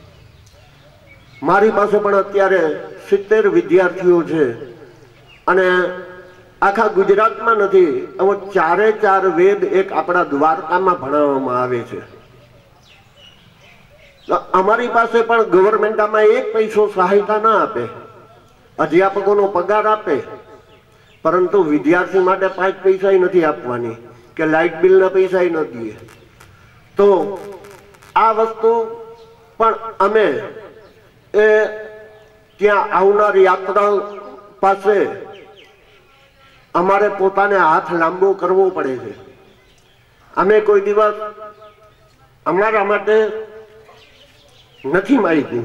મારી પાસે પણ અત્યારે 70 વિદ્યાર્થીઓ છે અને આખા ગુજરાતમાં નથી, હવે 4 વેદ એક આપણા દ્વારકામાં ભણાવવામાં આવે છે. અમારી પાસે પણ ગવર્મેન્ટ આમાં 1 પૈસો સહાયતા ના આપે, અધ્યાપકોનો પગાર આપે, પરંતુ વિદ્યાર્થી માટે 5 પૈસા નથી આપવાની કે લાઇટ બિલના પૈસા નથી. તો આ વસ્તુ પણ અમે એ ત્યાં આવનાર યાત્રા પાસે અમારે પોતાને હાથ લાંબો કરવો પડે છે. અમે કોઈ દિવસ અમારા માટે નથી માગ્યું,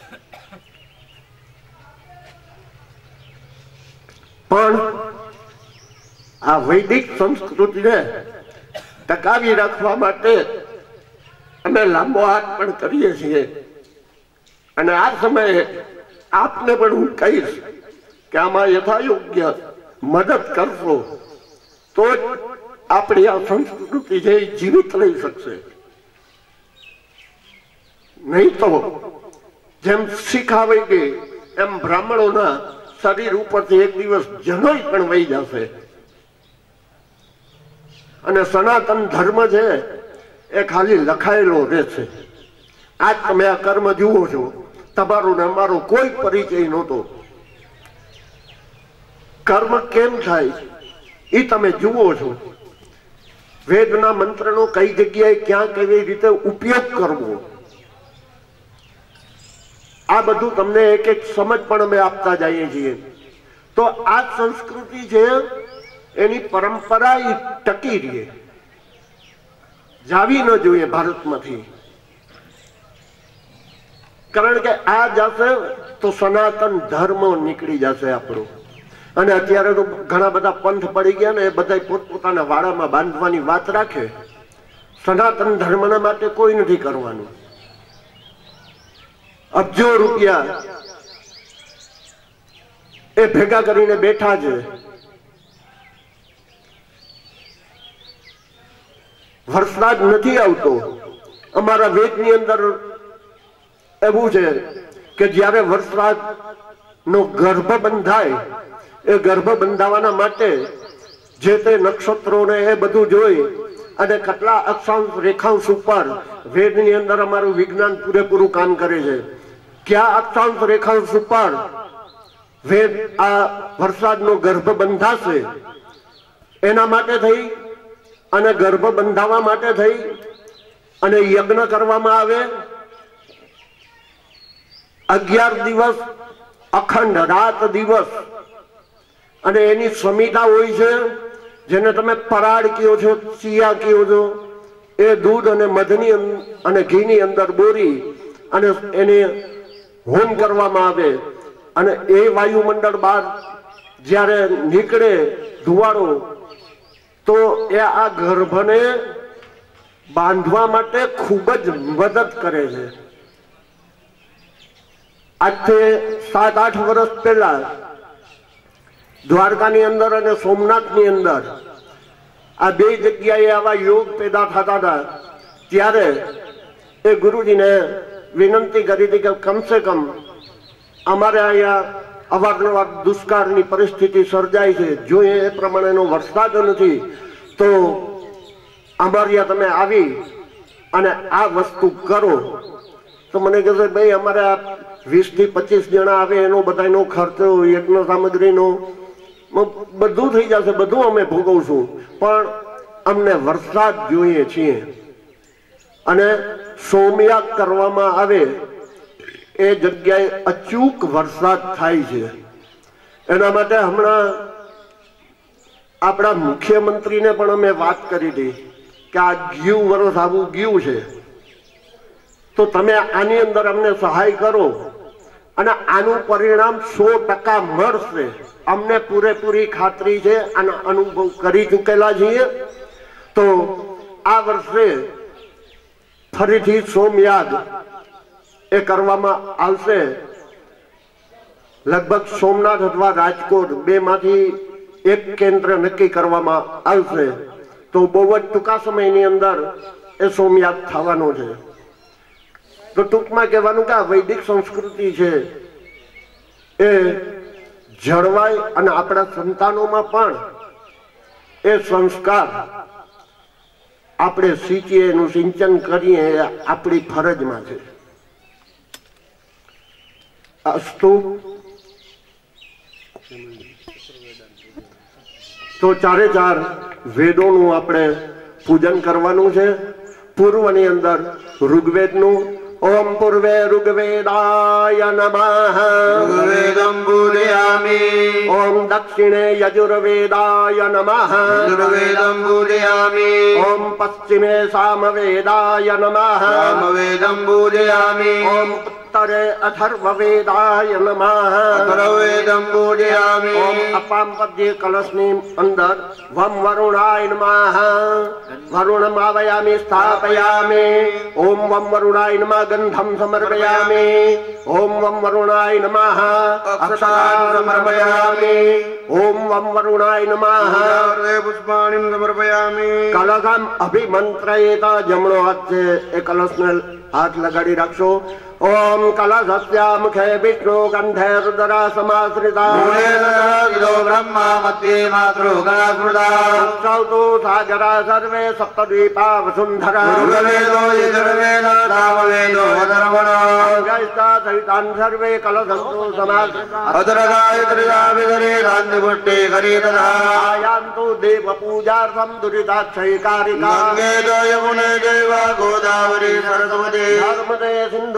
પણ આ વૈદિક સંસ્કૃતિને ટકાવી રાખવા માટે અમે લાંબો હાથ પણ કરીએ છીએ. અને આ સમયે આપને પણ હું કહીશ કે આમાં યથાયોગ્ય મદદ કરશો તો જ આપણી આ સંસ્કૃતિ છે જીવિત રહી શકશે. નહીં તો જેમ શીખાવાઈ ગઈ એમ બ્રાહ્મણોના શરીર ઉપરથી એક દિવસ જનોઈ પણ વહી જશે. અને સનાતન ધર્મ છે એ ખાલી લખાયેલો રહેશે. આજ તમે આ કર્મ જુઓ છો, તમારો ને અમારો કોઈ પરિચય નહોતો. કર્મ કેમ થાય એ તમે જુઓ છો. વેદના મંત્રનો કઈ જગ્યાએ ક્યાં કેવી રીતે ઉપયોગ કરવો, આ બધું તમને એક એક સમજ પણ અમે આપતા જઈએ છીએ. તો આ સંસ્કૃતિ છે એની પરંપરા એ ટકી રહે, જાવી ન જોઈએ ભારતમાંથી. કારણ કે આ જશે તો સનાતન ધર્મ નીકળી જશે આપણો. અને અત્યારે તો ઘણા બધા પંથ પડી ગયા ને એ બધા પોતપોતાના વાડામાં બાંધવાની વાત રાખે. સનાતન ધર્મના માટે કોઈ નથી કરવાનું. અબજો રૂપિયા એ ભેગા કરીને બેઠા છે. વરસાદ નથી આવતો. અમારા વેદની અંદર એવું છે કે જ્યારે વરસાદ નો ગર્ભ બંધાય, એ ગર્ભ બંધાવાના માટે જે તે નક્ષત્રોને એ બધું જોઈ અને કેટલા અક્ષાંશ રેખાંશ ઉપર વેદની અંદર અમારું વિજ્ઞાન પૂરેપૂરું કામ કરે છે. ક્યાં અક્ષાંશ રેખાંશ ઉપર વેદ આ વરસાદનો ગર્ભ બંધાશે એના માટે થઈ અને ગર્ભ બંધાવવા માટે થઈ અને યજ્ઞ કરવામાં આવે. 11 દિવસ અખંડ રાત દિવસ અને એની સમિતા હોય છે, જેને તમે પરાળ કહો છો, ચિયા કહો છો. એ દૂધ અને મધની અને ઘીની અંદર બોરી અને એને હોમ કરવામાં આવે અને એ વાયુમંડળ બહાર જ્યારે નીકળે ધુવાળો, તો એ આ ગર્ભને બાંધવા માટે ખૂબ જ મદદ કરે છે. આજથી 7-8 વર્ષ પહેલા દ્વારકાની અંદર અને સોમનાથની અંદર આ બે જગ્યાએ આવા યોગ પેદા થતા હતા. ત્યારે એ ગુરુજીને વિનંતી કરી હતી કે કમસે કમ અમારે અહીંયા અવારનવાર દુષ્કાળની પરિસ્થિતિ સર્જાય છે, જો એ પ્રમાણેનો વરસાદ નથી તો અમારે તમે આવી અને આ વસ્તુ કરો. તો મને કહે છે ભાઈ અમારે આ 20 થી 25 જણા આવે એનો બધાનો ખર્ચો, યજ્ઞ સામગ્રીનો બધું થઈ જશે, બધું અમે ભોગવશું, પણ અમને વરસાદ જોઈએ છીએ. અને સોમયાગ કરવામાં આવે એ જગ્યાએ અચૂક વરસાદ થાય છે. એના માટે હમણાં આપણા મુખ્યમંત્રીને પણ અમે વાત કરી હતી કે આ ગયું વર્ષ આવું ગયું છે, તો તમે આની અંદર અમને સહાય કરો અને આનું પરિણામ 100% મળશે. અમને પૂરેપૂરી ખાતરી છે અને અનુભવ કરી ચૂકેલા છીએ. તો આ વર્ષે ફરીથી સોમયાગ એ કરવામાં આવશે. લગભગ સોમનાથ અથવા રાજકોટ બેમાંથી એક કેન્દ્ર નક્કી કરવામાં આવશે. તો બહુ જ ટૂંકા સમયની અંદર એ સોમયાગ થવાનો છે. તો ટૂંકમાં કહેવાનું કે આ વૈદિક સંસ્કૃતિ છે એ જળવાય અને આપણા સંતાનોમાં પણ એ સંસ્કાર આપણે શીખીએ, એનું સિંચન કરીએ, એ આપણી ફરજમાં છે. અસ્તુ. તો 4 વેદોનું આપણે પૂજન કરવાનું છે. પૂર્વની અંદર ઋગ્વેદનું ओम पूर्वे ऋग्वेदाय नमः ऋग्वेदं पूजयामि ओम दक्षिणे यजुर्वेदाय नमः यजुर्वेदं पूजयामि ओम पश्चिमे सामवेदाय नमः सामवेदं पूजयामि ओम उत्तरे अथर्ववेदाय नमः अथर्ववेदं पूजयामि ओम अपाम पद्ये कलशनी अंदर वम वरुणाय नमः वरुणम् आवाहयामि स्थापयामि ओम वम वरुणाय नमः गंधम समर्पयामि ओम वम वरुणाय नमः अक्षतान् समर्पयामि ओम वम वरुणाय नमः पुष्पाणि समर्पयामि कलशम् अभिमंत्रयेत जमणो हाथ से ए कलशने हाथ लगाड़ी रखशो ओम कलशस्य मुखे विष्णु गंधे रुद्रा समाश्रिता ब्रह्मा मध्ये मातृगणा स्मृता सौतो सागरा सर्वे सप्तद्वीपा वसुंधरा ऋग्वेदो यजुर्वेदो सामवेदो अथर्वणो गैस्ता सहितान् सर्वे कलशन्तु समाश्रिता अथर्वगायत्रिदाविदरे गान्धिपुष्टे करीतदा आयान्तु देवपूजार्थं दुरिताक्षयकारिका गङ्गेतो यमुने चैव गोदावरी सरस्वती नर्मदे सिन्धु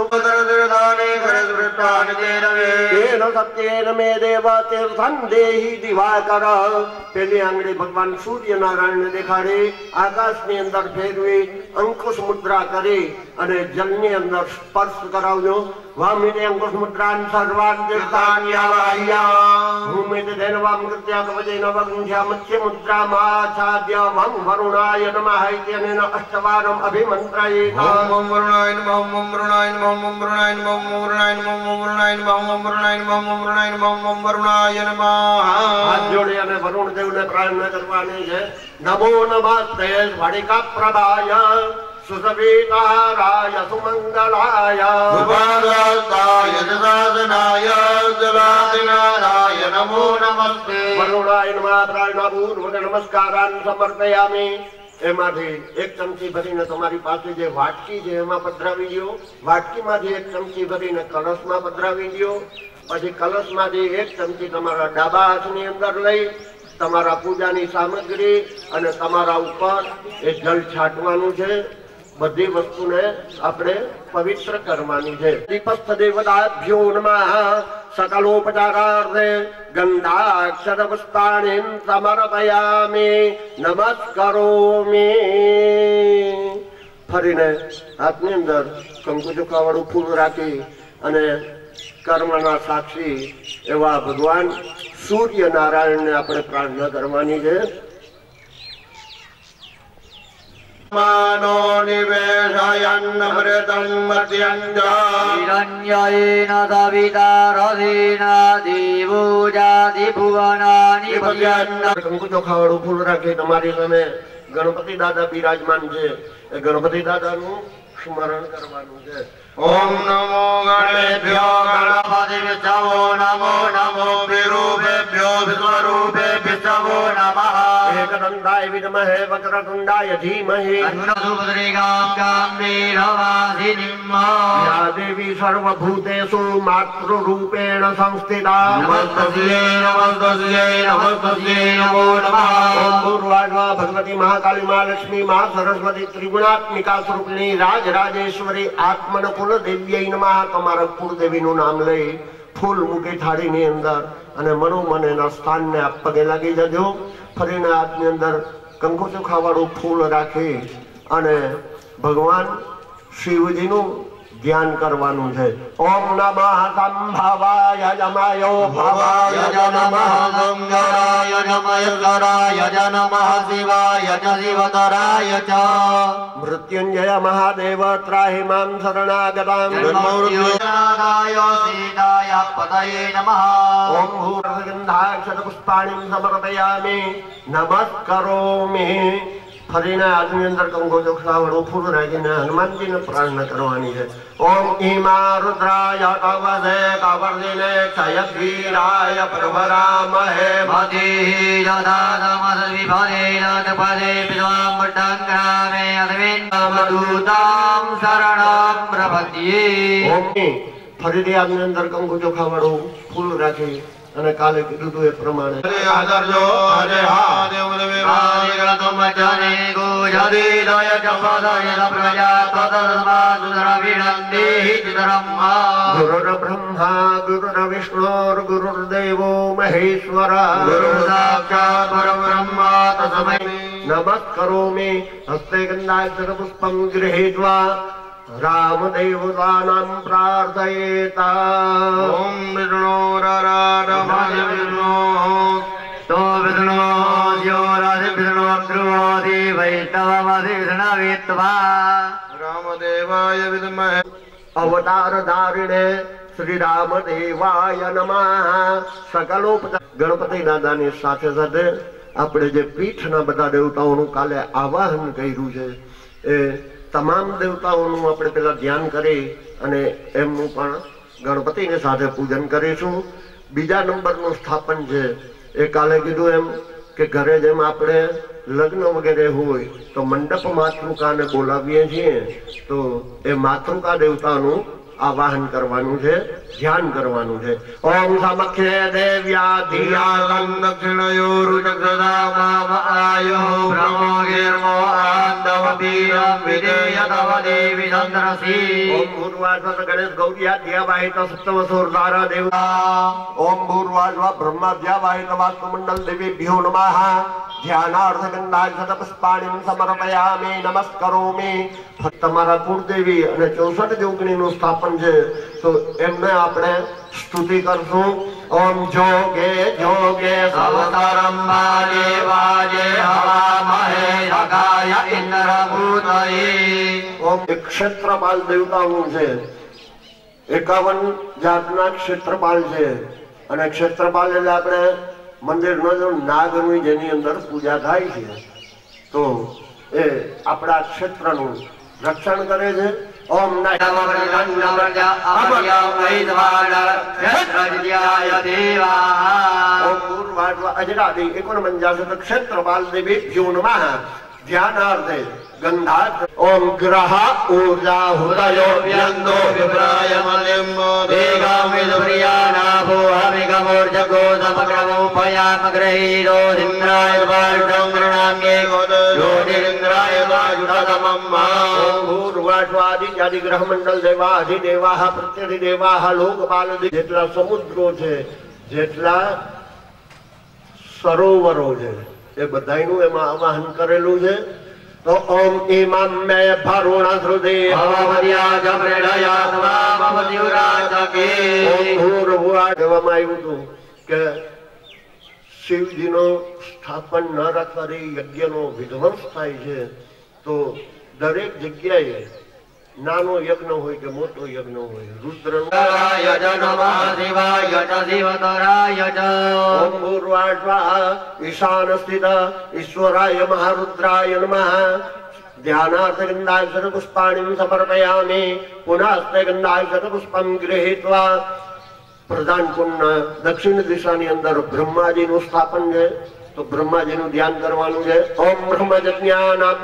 तेन सत्येन मे देव तीर्थं देहि दिवाकर. पहली आंगળી ભગવાન સૂર્યનારાયણને દેખાડે, આકાશની અંદર ફેરવી અંકુશ મુદ્રા કરી અને જલની અંદર સ્પર્શ કરાવજો. વામિતે અંકુશ મુદ્રાન સર્વાન તીર્થાન યાવાહ્યા ભૂમિતે ધૈર્વામ કૃત્યા કવચેન વગંધ્યા મત્સ્ય મુદ્રામાચ્છાદ્ય વમ વરુણાય નમઃ ઇત્યનેન અષ્ટવારમ અભિમંત્રયેત. ओम वरुणाय नमः ओम वरुणाय नमः ओम वरुणाय नमः ओम वरुणाय नमः ओम वरुणाय नमः ओम वरुणाय नमः ओम वरुणाय नमः ओम वरुणाय नमः. હાથ જોડી અને વરુણ દેવને પ્રાર્થના કરવાની છે. નમો નમસ્તે સ્ફટિકા પ્રભાય સુસવિતારાય સુમંગલાય उपादाय जनाय जलादिनाय नमो नमस्ते વરુણાય નમઃ પ્રાર્થનાપૂર્વક નમસ્કારાન સમર્પયામિ. એમાંથી એક ચમચી ભરીને તમારી પાસે જે વાટકી છે એમાં પધરાવી દો. વાટકીમાંથી એક ચમચી ભરીને કળશમાં પધરાવી દો. પછી કલશમાંથી એક ચમચી તમારા ડાબા હાથની અંદર લઈ તમારા પૂજાની સામગ્રી અને તમારા ઉપર એ જળ છાંટવાનું છે. બધી વસ્તુને આપણે પવિત્ર કરવાની છે. દીપસ્થ દેવતાભ્યો નમઃ સકલોપચારાર્થે ગંધાક્ષર પુષ્પાણિ સમર્પયામિ નમસ્કરોમિ. ફરીને હાથની અંદર કંકુ ચોખાવાળું ફૂલ રાખી અને કર્મના સાક્ષી એવા ભગવાન સૂર્યનારાયણને આપણે પ્રાર્થના કરવાની છે. માનો નિવેશયન્નમૃતં મધ્યંજાયન સવિતા રથેના દેવો જાતિ ભુવનાનિ ભજન્ન. કંકુ ચોખાવાળું ફૂલ રાખી તમારી સામે ગણપતિ દાદા બિરાજમાન છે. એ ગણપતિ દાદાનું સ્મરણ કરવાનું છે. ઓમ નમો ગણેભ્યો ગણપતિભ્યો નમો નમો વિરૂપેભ્યો વિસ્વરૂપેભ્યો નમઃ. एकदन्ताय विद्महे वक्रतुण्डाय धीमहि या देवी सर्वभूतेषु मातृरूपेण संस्थिता. पूर्वाद्वा भगवती महाकाली माँ लक्ष्मी माँ सरस्वती त्रिगुणात्मिका स्वरूपिणी राजराजेश्वरी आत्मन कुल देव्यै नमः. તમારા કુળદેવીનું નામ લઈ ફૂલ મૂકી થાળીની અંદર અને મનોમન એના સ્થાનને આપ પગે લાગી જજો. ફરીને હાથની અંદર કંકુ ચોખાવાળું ફૂલ રાખી અને ભગવાન શિવજીનું ધ્યાન કરવાનું છે. ઓમ નમઃ સંભવાય જમાયો ભવાય નમઃ મંગળાય નમઃ નમઃ શિવાય ચ શિવતરાય ચ. મૃત્યુંજય મહાદેવ ત્રાહિ મામ શરણાગતામ. મૃત્યુંજય સીતાય પતયે નમઃ. ઓમ ભૂર્ગંધાક્ષર પુષ્પાણિ સમર્પયામિ નમસ્કરોમિ. ફરીને આજની અંદર કંકુ ચોખાવાળું ફૂલ રાખીને હનુમાનજીને પ્રાર્થના કરવાની છે. ઓમ ઈમા રુદ્રાય કવસે કવર્ધિને ક્ષયધીરાય પ્રભરામહે મધીહિ દદાતમસ વિભરેણ પદે વિદ્વામૃતં ગ્રામે અદ્વિન્દમદૂતાં શરણં પ્રપદ્યે. ઓમ ફરીથી આજની અંદર કંકુ ચોખાવાળું ફૂલ રાખી અને કાલે કીધું હતું એ પ્રમાણે હરે આદરજો હરે હા દેવ દેવે આદિગ્રતમ જને ગોજદિદય જપદય પ્રજા તદસ્મા સુધર વિનંદેહિ ચિતરમ્મા. ગુરુર્બ્રહ્મા ગુરુર્વિષ્ણુર્ગુરુર્દેવો મહેશ્વર ગુરુ સાક્ષાત પરબ્રહ્મ તસ્મૈ નમસ્કરોમિ. હસ્તે ગંધાક્ષર પુષ્પમ ગૃહીત્વા રામદેવતાનાં પ્રાર્થયેતા. ઓમ વિષ્ણુરારાધમાય વિષ્ણુ તો વિષ્ણુ જ્યોરાધિ વિષ્ણુ ધ્રુવોધિ વૈષ્ણવમધિ વિષ્ણવેત્વા. રામદેવાય વિદ્મહે અવતાર ધારિણે શ્રી રામદેવાય નમઃ. સકલોપચાર ગણપતિ દાદાની સાથે સાથે આપણે જે પીઠના બધા દેવતાઓનું કાલે આવાહન કર્યું છે એ તમામ દેવતાઓનું આપણે પેલા ધ્યાન કરી અને એમનું પણ ગણપતિની સાથે પૂજન કરીશું. બીજા નંબરનું સ્થાપન છે એ કાલે કીધું એમ કે ઘરે જેમ આપણે લગ્ન વગેરે હોય તો મંડપ માતૃકાને બોલાવીએ છીએ તો એ માતૃકા દેવતાનું આવાહન કરવાનું છે, ધ્યાન કરવાનું છે. ઓમ સમખ્ય દેવ્યા ધિયા દક્ષિણયોરુચક્ષદામાયો બ્રહ્મોગીર્મો આંદવતીરમ વિદેયતવ દેવી ચંદ્રસી. ઓમ ભૂર્વાસ્વ ગણેશ ગૌર્યાધ્યા વાહિત સપ્તવસોર્ધારા દેવતા. ઓમ ભૂર્વાસ્વ બ્રહ્માધ્યા વાહિત વાસ્તુમંડલ દેવીભ્યો નમઃ. ધ્યાનાર્થ ગંધાક્ષત પુષ્પાણિ સમર્પયામિ નમસ્કરોમિ. તમારા કુળદેવી અને 64 જોગણીનું સ્થાપન છે તો એમને આપણે સ્તુતિ કરશું. ઓમ જોગે જોગે અવતરમ વાજે વાજે હવામહે રગાય ઇન્દ્રભૂતયે. ઓમ એક ક્ષેત્રપાલ દેવતાનું છે, 51 જાતના ક્ષેત્રપાલ છે. અને ક્ષેત્રપાલ એટલે આપણે મંદિરનો નાગની જેની અંદર પૂજા થાય છે તો એ આપણા ક્ષેત્રનું રક્ષણ કરે છે. ઓમ અજરાદી 49 ક્ષેત્રપાલ દેવીભ્યો નમઃ. ધ્યાનાર્થે ગંધા. ઓમ ગ્રહ ઊર્જા હૃદયો વ્યંદો વિપ્રાય મલિમ દેગામિ પ્રિયાના समूर्जगो समग्रमोपयामग्रहीरो इंद्राय वायुं गृणाम्ये ज्योतिरिन्द्राय वायुधमम्मा ભૂર્વાશ્વાદિ ગ્રહ મંડળ દેવા અધિદેવા પ્રત્યધિદેવા લોકપાલ જેટલા સમુદ્રો છે જેટલા સરોવરો છે એ બધાયનું એમાં આવાહન કરેલું છે. તો ઓમ ઇમામ મે ભરુણ શ્રુતિ ભવદ્યા જમૃડયા સ્વામવદ્યુરાજકે ભૂર્વા કહેવામાં આવ્યું હતું કે શિવજીનો સ્થાપન ન રાખવાથી યજ્ઞનો વિધ્વંસ થાય છે. તો દરેક જગ્યાએ નાનો યજ્ઞ હોય કે મોટો યજ્ઞ હોય રુદ્ર ઓમ ભૂર્વાશ્વા ઈશાન સ્થિત ઈશ્વરાય મહારુદ્રાય નમઃ ધ્યાનાર્થ ગંધાક્ષર પુષ્પાણિ સમર્પયામિ પુનઃ ગંધાક્ષર પુષ્પમ ગૃહીત્વા પ્રધાન કુંડ દક્ષિણ દિશાની અંદર બ્રહ્માજીનું સ્થાપન છે. તો બ્રહ્માજીનું ધ્યાન કરવાનું છે. ઓમ બ્રહ્મજ્ઞાનામ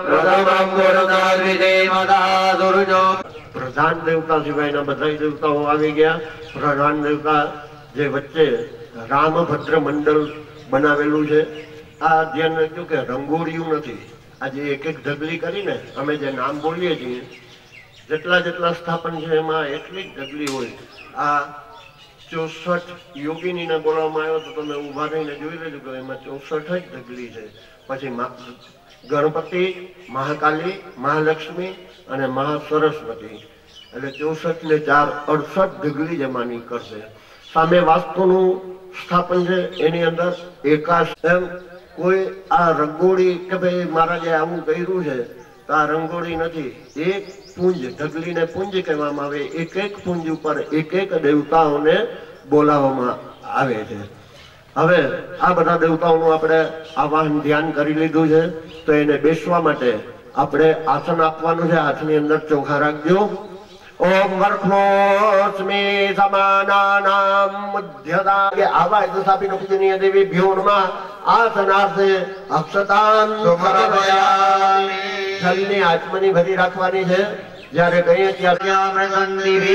પ્રધાન દેવતા સિવાયના બધા દેવતાઓ આવી ગયા. પ્રધાન દેવતા જે વચ્ચે રામભદ્ર મંડળ બનાવેલું છે. આ ધ્યાન રાખ્યું કે રંગોળિયું નથી. આજે એક એક ઢગલી કરીને અમે જે નામ બોલીએ છીએ જેટલા જેટલા સ્થાપન છે એમાં એટલી જ ઢગલી હોય. આ 64 યોગીનીને બોલાવવામાં આવ્યો તો તમે ઉભા રહીને જોઈ લેજો કે એમાં 64 જ ઢગલી છે. પછી ગણપતિ, મહાકાલી, મહાલક્ષ્મી અને મહાસરસ્વતી એટલે 64 ને 4 68 ઢગલી જેમાં નીકળશે. સામે વાસ્તુનું સ્થાપન છે એની અંદર એકાશ એમ કોઈ આ રંગોળી કે ભાઈ મહારાજે આવું કર્યું છે તો આ રંગોળી નથી. એક પુંજ ઢગલીને પુંજ કહેવામાં આવે. એક એક પુંજ ઉપર એક એક દેવતાઓને બોલાવવામાં આવે છે. હવે આ બધા દેવતાઓનું આપણે આવાહન ધ્યાન કરી લીધું છે. તો એને બેસવા માટે આપણે આસન આપવાનું છે. હાથની અંદર ચોખા રાખજો. ઓમ વર્ખોસ્મિ સમાનાનામ મધ્યદા કે આવા દશાપી પૂજનીય દેવી ભ્યો નમઃ આસનાર્થે અક્ષતાન સમર્પયામિ. જલની આચમની ભરી રાખવાની છે. જ્યારે કહીએ ત્યાં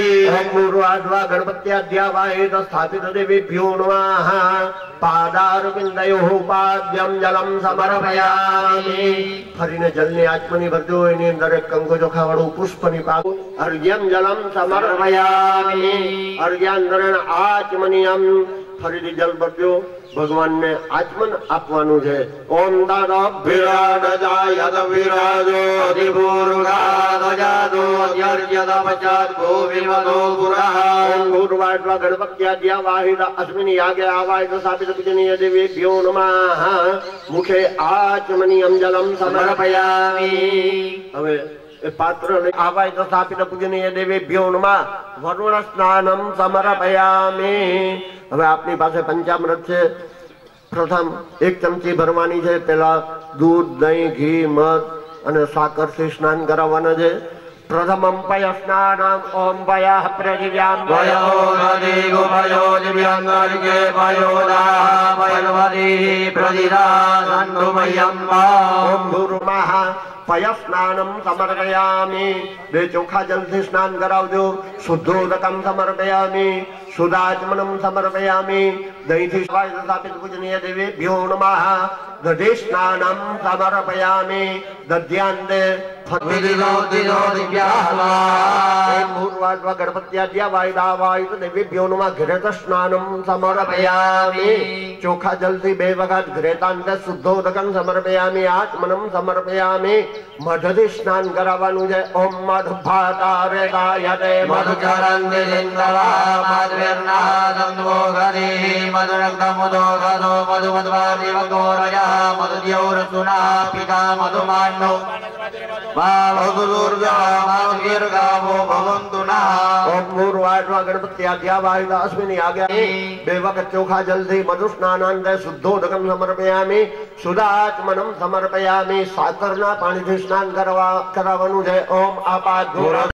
ગણપત્યાદ્યાવાહિત સ્થાપિત દેવીભ્યો નમઃ પાદારવિંદયોઃ પાદ્યમ જલમ સમર્પયામિ. ફરીને જલની આચમની ભરજો. એની અંદર એક કંકુ ચોખા વાળું પુષ્પની પાક અર્ઘ્યમ જલમ સમર્પયામિ. અર્ઘ્યાંતરણ આચમનીયમ. ફરીથી જલ ભરજો. ભગવાનને આચમન આપવાનું છે. ઓમ દાદાભ્યરાડજાયત વિરાજો અધિભૂર્ગાદજાદો અધ્યર્યદપચાદ ગોવિમદો પુરઃ. ઓમ ભૂર્વાશ્વા ગણપત્યાદ્યાવાહિત અસ્મિન યાગે આવાહિત સ્થાપિત પૂજનીય દેવીભ્યો નમઃ મુખે આચમનીયમ જલમ સમર્પયામિ. હવે એ પાત્ર આવાહિત સ્થાપિત પૂજનીય દેવીભ્યો નમઃ વરુણ સ્નાનમ સમર્પયામિ. હવે આપની પાસે પંચામૃત છે. પ્રથમ 1 ચમચી ભરવાની છે. પેલા દૂધ, દહીં, ઘી, મધ અને સાકરથી સ્નાન કરાવવાના છે. પ્રથમમ પય સ્નાનમ ઓમ પયઃ પ્રતિવ્યામ ભયો નદી ગુભયો દિવ્યાંગર્ગે ભયોદા ભયવદી પ્રતિદા સંતુમયમ. ઓમ ભૂર્મઃ પય સ્નાનમ સમર્પયામિ. 2 ચોખા જલથી સ્નાન કરાવજો. શુદ્ધોદકમ સમર્પયામિ. સુદાચમનમ સમર્પયામિ. દહીંથી સ્થાપિત પૂજનીય દેવીભ્યો નમઃ દધિ સ્નાનમ સમર્પયામિ. દધ્યાંતે ભૂર્વાશ્વા ગણપત્યાદ્યાવાહિત દેવીભ્યો નમઃ ઘૃત સ્નાનમ સમર્પયામિ. ચોખા જલથી 2 વખત ઘૃતાંતે શુદ્ધોદકમ સમર્પયામિ. આચમનમ સમર્પયામિ. મધથી સ્નાન કરાવવાનું છે. ઓમ મધભાતારે ગાયતે મધુચરંતિ ઇન્દ્રવા મધ્વિર્નાદંવો ગરી મધુરક્તમુદો ગદો મધુમધ્વાદિવગોરયઃ મધુદ્યૌરસુના પિતા મધુમાન્નો મધુદુર્ગામો ભવન્તુ નઃ. ઓમ ભૂર્વાશ્વા ગણપત્યાદ્યાવાહિત અસ્મિન યાગે 2 વખત ચોખા જલથી મધુ સ્નાનાંતે શુદ્ધોદકમ સમર્પયામિ. સુદાચમનમ સમર્પયામિ. સાકરના પાણીથી સ્નાન કરાવવાનું છે. ઓમ આપાદ